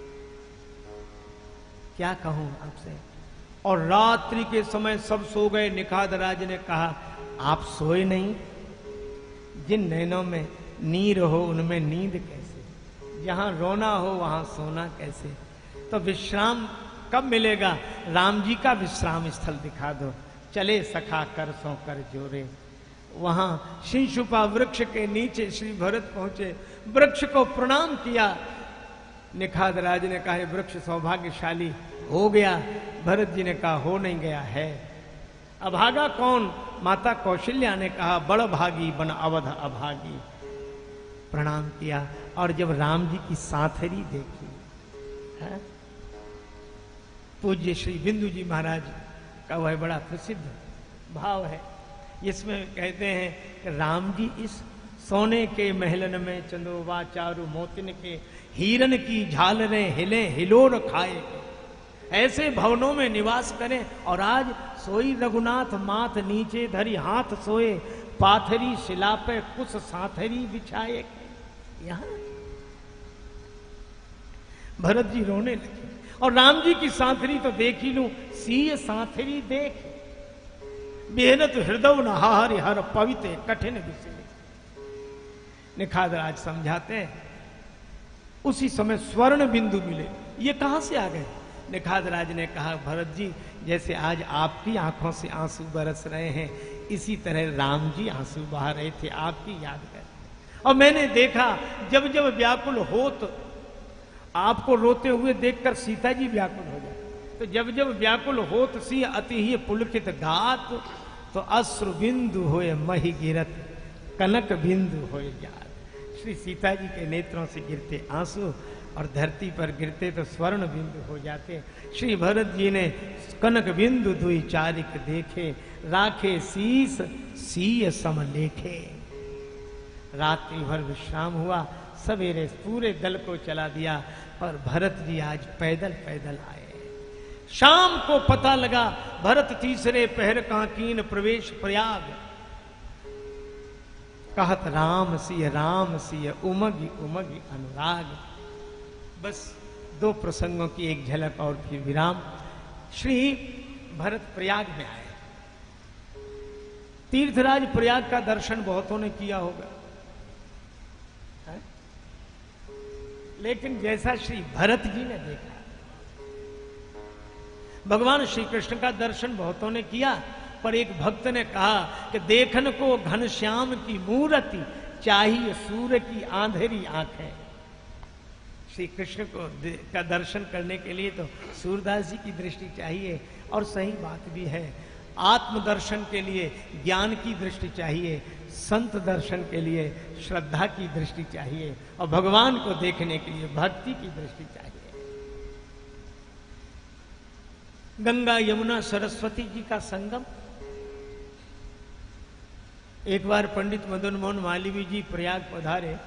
क्या कहूं आपसे। और रात्रि के समय सब सो गए। निखाद राज ने कहा आप सोए नहीं, जिन नैनों में नीर हो उनमें नींद कैसे, जहां रोना हो वहां सोना कैसे। तो विश्राम कब मिलेगा, राम जी का विश्राम स्थल दिखा दो। चले सखा कर सो कर जोरे। वहां शिंशुपा वृक्ष के नीचे श्री भरत पहुंचे, वृक्ष को प्रणाम किया। निखाद राज ने कहा वृक्ष सौभाग्यशाली हो गया। भरत जी ने कहा हो नहीं गया है। अभागा कौन, माता कौशल्या ने कहा बड़ भागी बन अवध अभागी। प्रणाम किया और जब राम जी की सांथरी देखी है? पूज्य श्री बिंदु जी महाराज का वह बड़ा प्रसिद्ध भाव है, इसमें कहते हैं कि राम जी इस सोने के महलन में चंदोबा चारु मोतिन के, हीरन की झालरें हिले हिलोर खाए, ऐसे भवनों में निवास करें। और आज सोई रघुनाथ माथ नीचे धरी हाथ सोए, पाथरी शिला पे कुछ सांथरी बिछाए। यहां भरत जी रोने लगे और राम जी की सांथरी तो देख ही लूं, सीय सांथरी देख बेहनत हृदय नहारि हर पवित्र कठिन विषय। निखाद राज समझाते हैं उसी समय स्वर्ण बिंदु मिले। ये कहां से आ गए। निखाद राज ने कहा भरत जी जैसे आज आपकी आंखों से आंसू बरस रहे हैं, इसी तरह राम जी आंसू बहा रहे थे आपकी याद कर। और मैंने देखा जब जब व्याकुल हो तो आपको रोते हुए देखकर सीता जी व्याकुल हो जाए। तो जब जब व्याकुल होत सी अति ही पुलकित गात, तो अश्रु बिंदु होए मही गिरत कनक बिंदु होए जात। श्री सीता जी के नेत्रों से गिरते आंसू और धरती पर गिरते तो स्वर्ण बिंदु हो जाते। श्री भरत जी ने कनक बिंदु दुई चारिक देखे, राखे शीस सीय सम लेखे। रात्रि भर विश्राम हुआ, सवेरे पूरे दल को चला दिया। पर भरत जी आज पैदल पैदल आए। शाम को पता लगा भरत तीसरे पहर कांकीन प्रवेश प्रयाग। कहत राम सिय उमगी उमगी अनुराग। बस दो प्रसंगों की एक झलक और फिर विराम। श्री भरत प्रयाग में आए। तीर्थराज प्रयाग का दर्शन बहुतों ने किया होगा, लेकिन जैसा श्री भरत जी ने देखा, भगवान श्री कृष्ण का दर्शन बहुतों ने किया, पर एक भक्त ने कहा कि देखन को घनश्याम की मूर्ति, चाहिए सूर्य की आंधेरी आंखें। श्री कृष्ण को का दर्शन करने के लिए तो सूरदास जी की दृष्टि चाहिए, और सही बात भी है। आत्मदर्शन के लिए ज्ञान की दृष्टि चाहिए, संत दर्शन के लिए श्रद्धा की दृष्टि चाहिए, और भगवान को देखने के लिए भक्ति की दृष्टि चाहिए। गंगा यमुना सरस्वती जी का संगम। एक बार पंडित मदन मोहन मालवीय जी प्रयाग पधारे।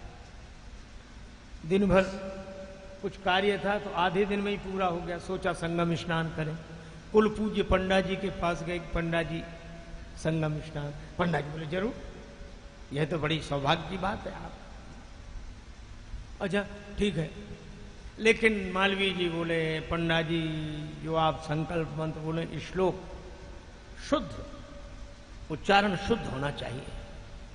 दिन भर कुछ कार्य था तो आधे दिन में ही पूरा हो गया। सोचा संगम स्नान करें। कुल पूज्य पंडा जी के पास गए। पंडा जी संगम स्नान। पंडा जी बोले जरूर, यह तो बड़ी सौभाग्य की बात है। आप अच्छा ठीक है, लेकिन मालवीय जी बोले पंडा जी जो आप संकल्प मंत्र बोले श्लोक शुद्ध, उच्चारण शुद्ध होना चाहिए।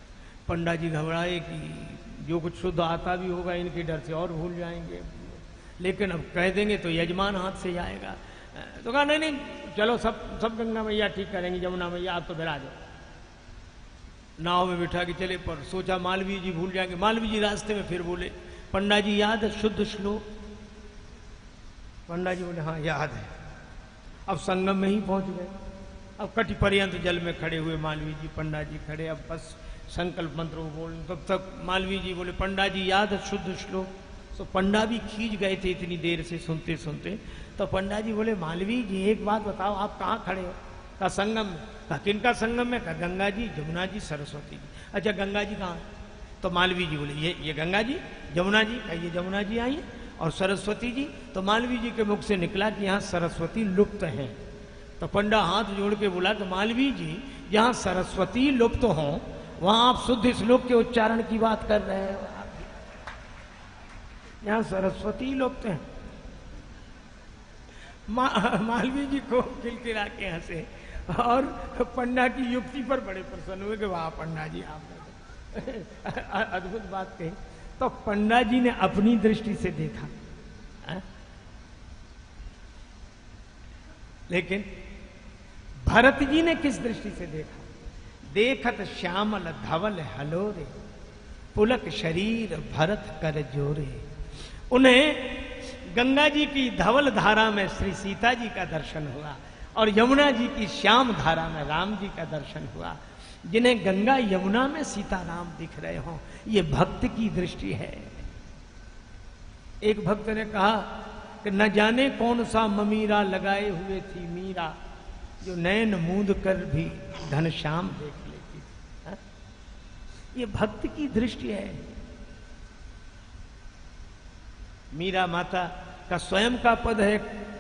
पंडा जी घबराए कि जो कुछ शुद्ध आता भी होगा इनके डर से और भूल जाएंगे। लेकिन अब कह देंगे तो यजमान हाथ से जाएगा। तो कहा नहीं नहीं चलो सब गंगा मैया ठीक करेंगी, जमुना मैया आप तो बिरा जाओ। नाव में बिठा के चले, पर सोचा मालवीय जी भूल जाएंगे। मालवीय जी रास्ते में फिर बोले, पंडा जी याद है शुद्ध श्लोक? पंडा जी बोले हाँ याद है। अब संगम में ही पहुंच गए। अब कटि पर्यंत जल में खड़े हुए मालवीय जी, पंडा जी खड़े। अब बस संकल्प मंत्र वो बोल, तब तक मालवीय जी बोले पंडा जी याद है शुद्ध श्लोक? तो पंडा भी खींच गए थे इतनी देर से सुनते सुनते। तो पंडा जी बोले मालवीय जी एक बात बताओ, आप कहाँ खड़े हो? कहा संगम में। कहा किनका संगम में? कहा गंगा जी, जमुना जी, सरस्वती जी। अच्छा गंगा जी कहाँ? तो मालवीय जी बोले ये गंगा जी। जमुना जी? कहा ये जमुना जी आई है। और सरस्वती जी? तो मालवीय जी के मुख से निकला कि यहाँ सरस्वती लुप्त हैं। तो पंडा हाथ जोड़ के बोला तो मालवीय जी जहाँ सरस्वती लुप्त हो वहां आप शुद्ध श्लोक के उच्चारण की बात कर रहे हैं, यहाँ सरस्वती लुप्त हैं। मालवीय जी को किलकिला के हंसे और पंडा की युक्ति पर बड़े प्रसन्न हुए कि वाह पंडा जी आपने अद्भुत बात कही। तो पंडा जी ने अपनी दृष्टि से देखा है? लेकिन भरत जी ने किस दृष्टि से देखा? देखत श्यामल धवल हलोरे, पुलक शरीर भरत कर जोरे। उन्हें गंगा जी की धवल धारा में श्री सीता जी का दर्शन हुआ और यमुना जी की श्याम धारा में राम जी का दर्शन हुआ। जिन्हें गंगा यमुना में सीता राम दिख रहे हों, ये भक्त की दृष्टि है। एक भक्त ने कहा कि न जाने कौन सा ममीरा लगाए हुए थी मीरा, जो नैन मूंद कर भी घनश्याम देख लेती थी। ये भक्त की दृष्टि है। मीरा माता का स्वयं का पद है,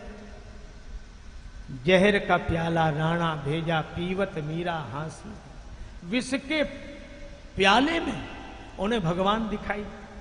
जहर का प्याला राणा भेजा पीवत मीरा हांसी। विष के प्याले में उन्हें भगवान दिखाई।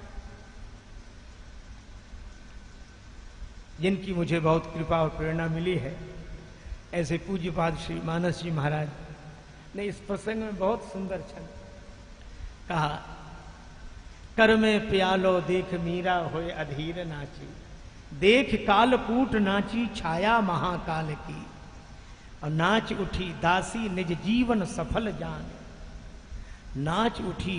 जिनकी मुझे बहुत कृपा और प्रेरणा मिली है, ऐसे पूज्यपाद श्री मानस जी महाराज ने इस प्रसंग में बहुत सुंदर छंद कहा, कर में प्यालो देख मीरा होए अधीर नाची, देख कालकूट नाची छाया महाकाल की, और नाच उठी दासी निज जीवन सफल जान, नाच उठी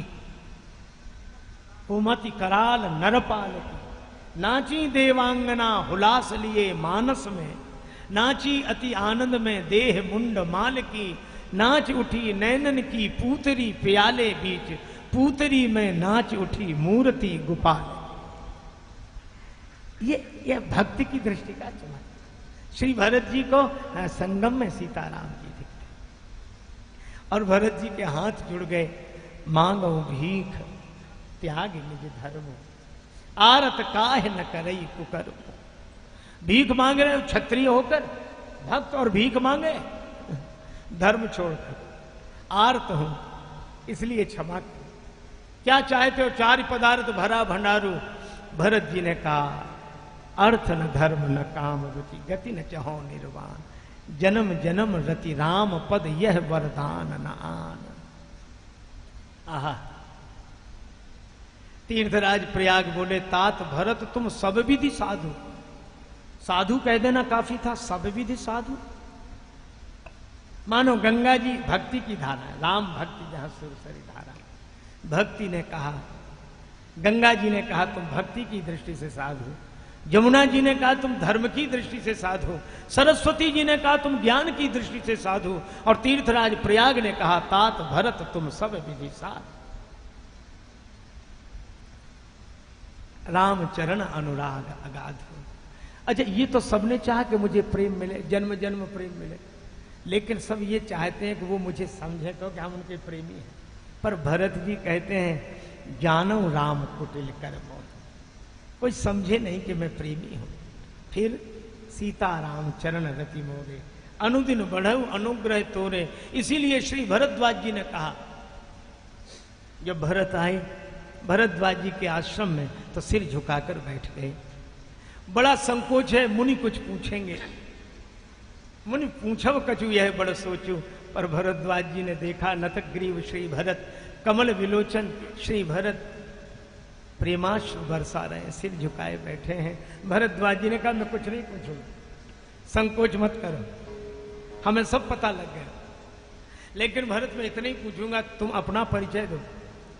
कुमति कराल नरपाल की, नाची देवांगना हुलास लिए मानस में, नाची अति आनंद में देह मुंड माल की, नाच उठी नैनन की पूतरी प्याले बीच, पूतरी में नाच उठी मूर्ति गोपाल। ये भक्ति की दृष्टि का चमत्कार। श्री भरत जी को संगम में सीताराम जी दिखते और भरत जी के हाथ जुड़ गए। मांगो भीख त्याग निज धर्म, आरत काहे न करई कुकर्म। भीख मांग रहे हो क्षत्रिय होकर, भक्त और भीख मांगे धर्म छोड़कर। आर्त हूं इसलिए क्षमा कर। क्या चाहते हो? 4 पदार्थ भरा भंडारू। भरत जी ने कहा, अर्थ न धर्म न काम रुचि, गति न चहो निर्वाण, जन्म जन्म रति राम पद यह वरदान न आन। आहा, तीर्थराज प्रयाग बोले, तात भरत तुम सब विधि साधु। साधु कह देना काफी था, सब विधि साधु। मानो गंगा जी भक्ति की धारा है, राम भक्ति जहां सुरसरी धारा। भक्ति ने कहा, गंगा जी ने कहा तुम भक्ति की दृष्टि से साधु, यमुना जी ने कहा तुम धर्म की दृष्टि से साधु, सरस्वती जी ने कहा तुम ज्ञान की दृष्टि से साधु, और तीर्थराज प्रयाग ने कहा तात भरत तुम सब विधि साधु। राम चरण अनुराग अगाध हो। अच्छा, ये तो सबने चाहा कि मुझे प्रेम मिले, जन्म जन्म प्रेम मिले, लेकिन सब ये चाहते हैं कि वो मुझे समझे तो कि हम उनके प्रेमी हैं। पर भरत जी कहते हैं, जानो राम कुटिल कर मोह, कोई समझे नहीं कि मैं प्रेमी हूं। फिर सीता राम चरण रति मोरे, अनुदिन बढ़ऊ अनुग्रह तोरे। इसीलिए श्री भरद्वाज जी ने कहा, जब भरत आए भरद्वाज जी के आश्रम में तो सिर झुकाकर बैठ गए। बड़ा संकोच है, मुनि कुछ पूछेंगे। मुनि पूछव कछु यह बड़ सोचू, पर भरद्वाज जी ने देखा नतग्रीव श्री भरत, कमल विलोचन श्री भरत, प्रेमाश्रु बरसा रहे हैं, सिर झुकाए बैठे हैं। भरद्वाज जी ने कहा मैं कुछ नहीं पूछूंगा, संकोच मत करो, हमें सब पता लग गया, लेकिन भरत मैं इतना ही पूछूंगा, तुम अपना परिचय दो।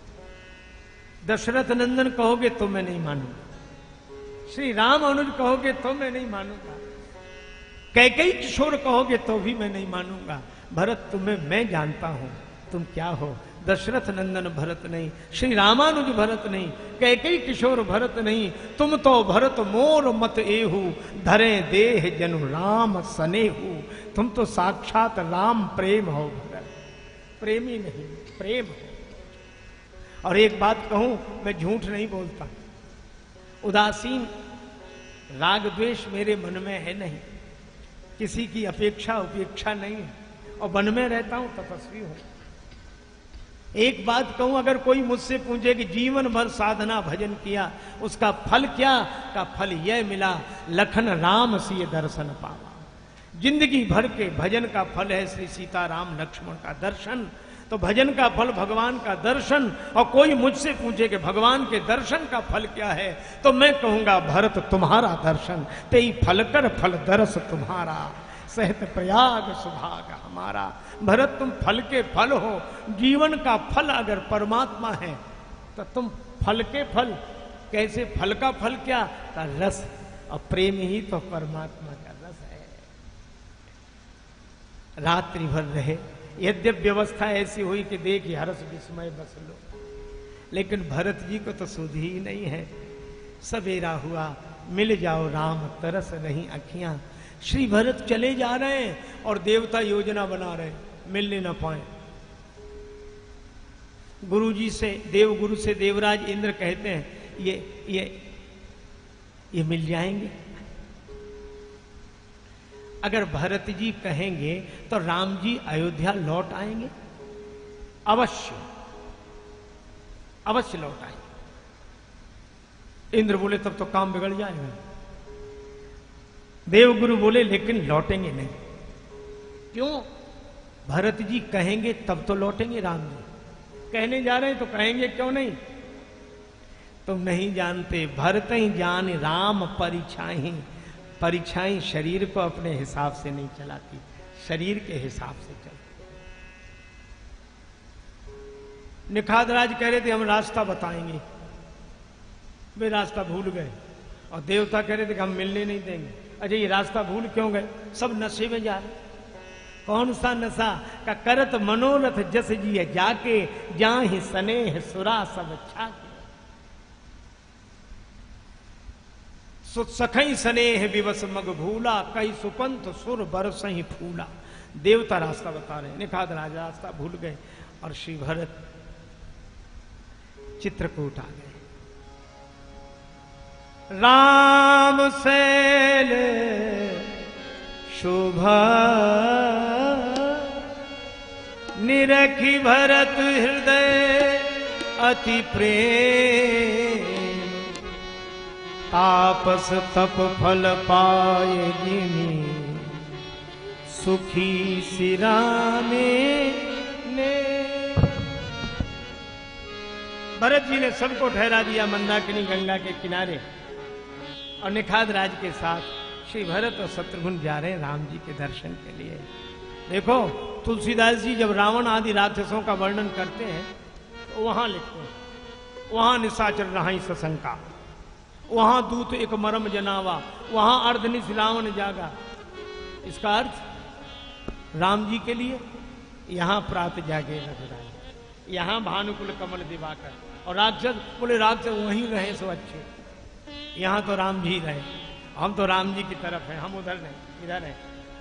दशरथ नंदन कहोगे तो मैं नहीं मानूंगा, श्री राम अनुज कहोगे तो मैं नहीं मानूंगा, कैकेयी किशोर कहोगे तो भी मैं नहीं मानूंगा। भरत तुम्हें मैं जानता हूं, तुम क्या हो। दशरथ नंदन भरत नहीं, श्री रामानुज भरत नहीं, कैकेयी किशोर भरत नहीं, तुम तो भरत मोर मत एहू, धरे देह जनु राम सनेहू। तुम तो साक्षात राम प्रेम हो भरत, प्रेमी नहीं प्रेम हो। और एक बात कहूं, मैं झूठ नहीं बोलता, उदासीन राग द्वेष मेरे मन में है नहीं, किसी की अपेक्षा उपेक्षा नहीं है, और वन में रहता हूं, तपस्वी हूं। एक बात कहूं, अगर कोई मुझसे पूछे कि जीवन भर साधना भजन किया उसका फल क्या, का फल यह मिला, लखन राम सिय दर्शन पावा। जिंदगी भर के भजन का फल है श्री सीताराम लक्ष्मण का दर्शन। तो भजन का फल भगवान का दर्शन। और कोई मुझसे पूछे कि भगवान के दर्शन का फल क्या है, तो मैं कहूंगा भरत तुम्हारा दर्शन, तेई फल कर फल दर्श तुम्हारा, सहत प्रयाग सुभाग हमारा। भरत तुम फल के फल हो, जीवन का फल अगर परमात्मा है तो तुम फल के फल कैसे, फल का फल क्या, का रस, और प्रेम ही तो परमात्मा का रस है। रात्रि भर रहे, यद्यप व्यवस्था ऐसी हुई कि देख हर्ष विस्मय बस लो, लेकिन भरत जी को तो सुध ही नहीं है। सवेरा हुआ, मिल जाओ राम तरस नहीं अखियां। श्री भरत चले जा रहे हैं और देवता योजना बना रहे, मिलने न पाए। गुरुजी से, देवगुरु से देवराज इंद्र कहते हैं ये मिल जाएंगे। अगर भरत जी कहेंगे तो राम जी अयोध्या लौट आएंगे, अवश्य अवश्य लौट आएंगे। इंद्र बोले तब तो काम बिगड़ जाएगा। देवगुरु बोले लेकिन लौटेंगे नहीं। क्यों? भरत जी कहेंगे तब तो लौटेंगे राम जी, कहने जा रहे हैं तो कहेंगे क्यों नहीं। तुम नहीं जानते, भरत ही जान राम परीक्षाएं, परीक्षाएं शरीर को अपने हिसाब से नहीं चलाती, शरीर के हिसाब से चलती। निखादराज कह रहे थे हम रास्ता बताएंगे, वे रास्ता भूल गए, और देवता कह रहे थे कि हम मिलने नहीं देंगे। अच्छा ये रास्ता भूल क्यों गए? सब नशे में जा रहे। कौन सा नशा? का करत मनोरथ जस जी जाके, जाहि स्नेह सुरा सब छाके। सखई स्नेह विवश मग भूला, कई सुपंथ सुर बरसहि फूला। देवता रास्ता बता रहे, निखाद राजा रास्ता भूल गए, और श्री भरत चित्रकूट आ गए। राम सैल शोभा निरखी भरत हृदय अति प्रेम, तापस तप फल पाए जिनि, सुखी सिराने ने। भरत जी ने सबको ठहरा दिया मंदाकिनी गंगा के किनारे, और निखाद राज के साथ श्री भरत और शत्रुघ्न जा रहे हैं राम जी के दर्शन के लिए। देखो तुलसीदास जी जब रावण आदि राक्षसों का वर्णन करते हैं तो वहां लिखते हैं, वहां निशाचर रहाई सशंका, वहां दूत एक मरम जनावा, वहां अर्धनिश रावण जागा। इसका अर्थ राम जी के लिए यहां प्रात जागे रघुराई, यहां भानुकुल कमल दिवाकर। और राक्षस बोले राक्षस वहीं रहे सो अच्छे, यहां तो राम जी रहे, हम तो राम जी की तरफ हैं, हम उधर नहीं इधर हैं।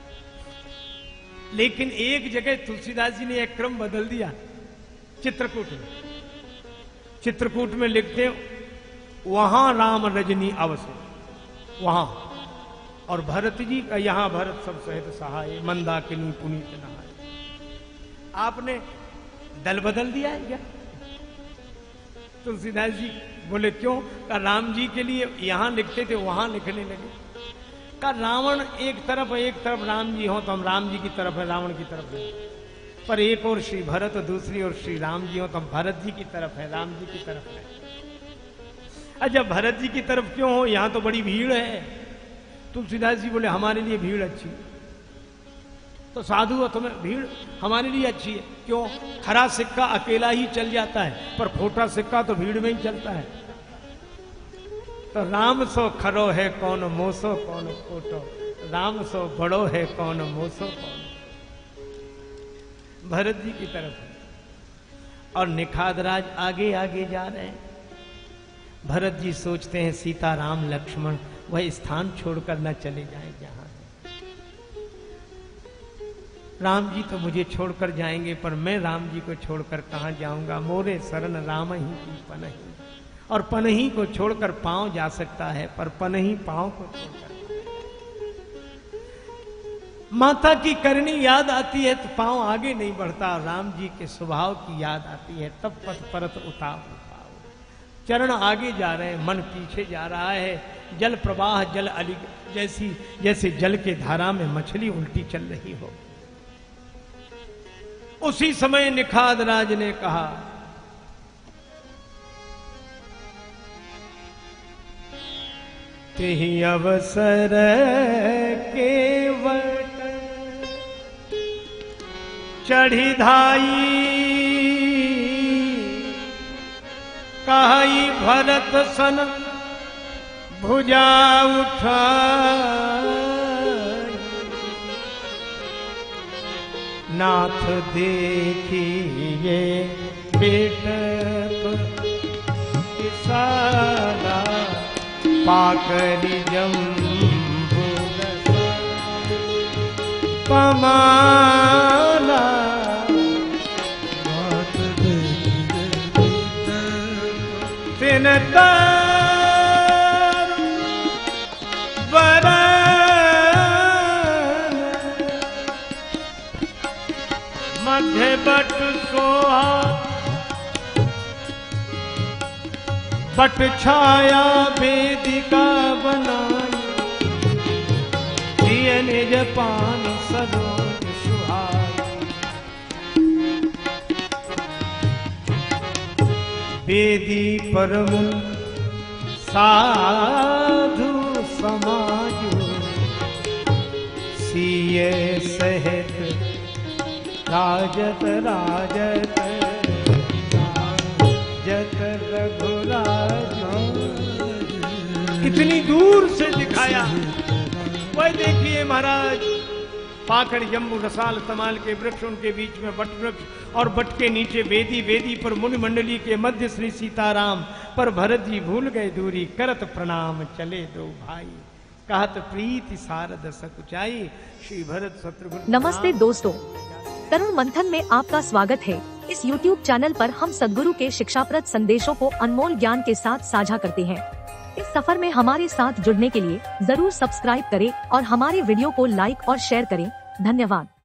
लेकिन एक जगह तुलसीदास जी ने एक क्रम बदल दिया। चित्रकूट में, चित्रकूट में लिखते वहां राम रजनी अवश्य, वहां, और भरत जी का यहां भरत सब सहित सहाय, मंदाकिनी पुनीत नहाय। आपने दल बदल दिया है क्या? तुलसीदास जी बोले क्यों? का राम जी के लिए यहां लिखते थे वहां लिखने लगे। का रावण एक तरफ राम जी हो तो हम राम जी की तरफ है, रावण की तरफ है, पर एक और श्री भरत, दूसरी ओर श्री राम जी हो तो हम भरत जी की तरफ है, राम जी की तरफ है। अच्छा भरत जी की तरफ क्यों हो, यहां तो बड़ी भीड़ है। तुलसीदास जी बोले हमारे लिए भीड़ अच्छी, तो साधु हो तुम्हें भीड़ हमारे लिए अच्छी है। क्यों? खरा सिक्का अकेला ही चल जाता है, पर खोटा सिक्का तो भीड़ में ही चलता है। तो राम सो खरो है कौन मोसो कौन खोटो, राम सो बड़ो है कौन मोसो कौन। भरत जी की तरफ है और निखादराज आगे आगे जा रहे हैं। भरत जी सोचते हैं सीता राम लक्ष्मण वह स्थान छोड़कर न चले जाएं जहां राम जी तो मुझे छोड़कर जाएंगे, पर मैं राम जी को छोड़कर कहां जाऊंगा। मोरे शरण राम ही की पनही, और पनही को छोड़कर पांव जा सकता है, पर पनही पांव को छोड़कर। माता की करनी याद आती है तो पांव आगे नहीं बढ़ता, राम जी के स्वभाव की याद आती है तब पथ परत उताव। चरण आगे जा रहे हैं, मन पीछे जा रहा है। जल प्रवाह जल अली जैसे जल के धारा में मछली उल्टी चल रही हो। उसी समय निखादराज ने कहा तेहि अवसर केवट चढ़ी धाई, कहाई भरत सन भुजा उठाई। नाथ देखिए बेटक किसारा, पाकरी जम्बू पमाला। तिन मध्य बट सोहा, बट छाया वेदिका बनाई। दिए निज पान सरोज सुहाई, वेदी पर मुन साधु समाजो, सीए सहित राजत राजत जत रघुराज। कितनी दूर से दिखाया। वह देखिए महाराज, पाकड़ जम्बू रसाल तमाल के वृक्ष, उनके बीच में बट वृक्ष और बट के नीचे वेदी, वेदी पर मुनि मंडली के मध्य श्री सीताराम। पर भरत जी भूल गए दूरी, करत प्रणाम चले दो भाई। कहत प्रीति सारद सकुचाई, श्री भरत शत्रुघ्न। नमस्ते दोस्तों, तरुण मंथन में आपका स्वागत है। इस YouTube चैनल पर हम सद्गुरु के शिक्षाप्रद संदेशों को अनमोल ज्ञान के साथ साझा करते हैं। इस सफर में हमारे साथ जुड़ने के लिए जरूर सब्सक्राइब करें और हमारे वीडियो को लाइक और शेयर करें। धन्यवाद।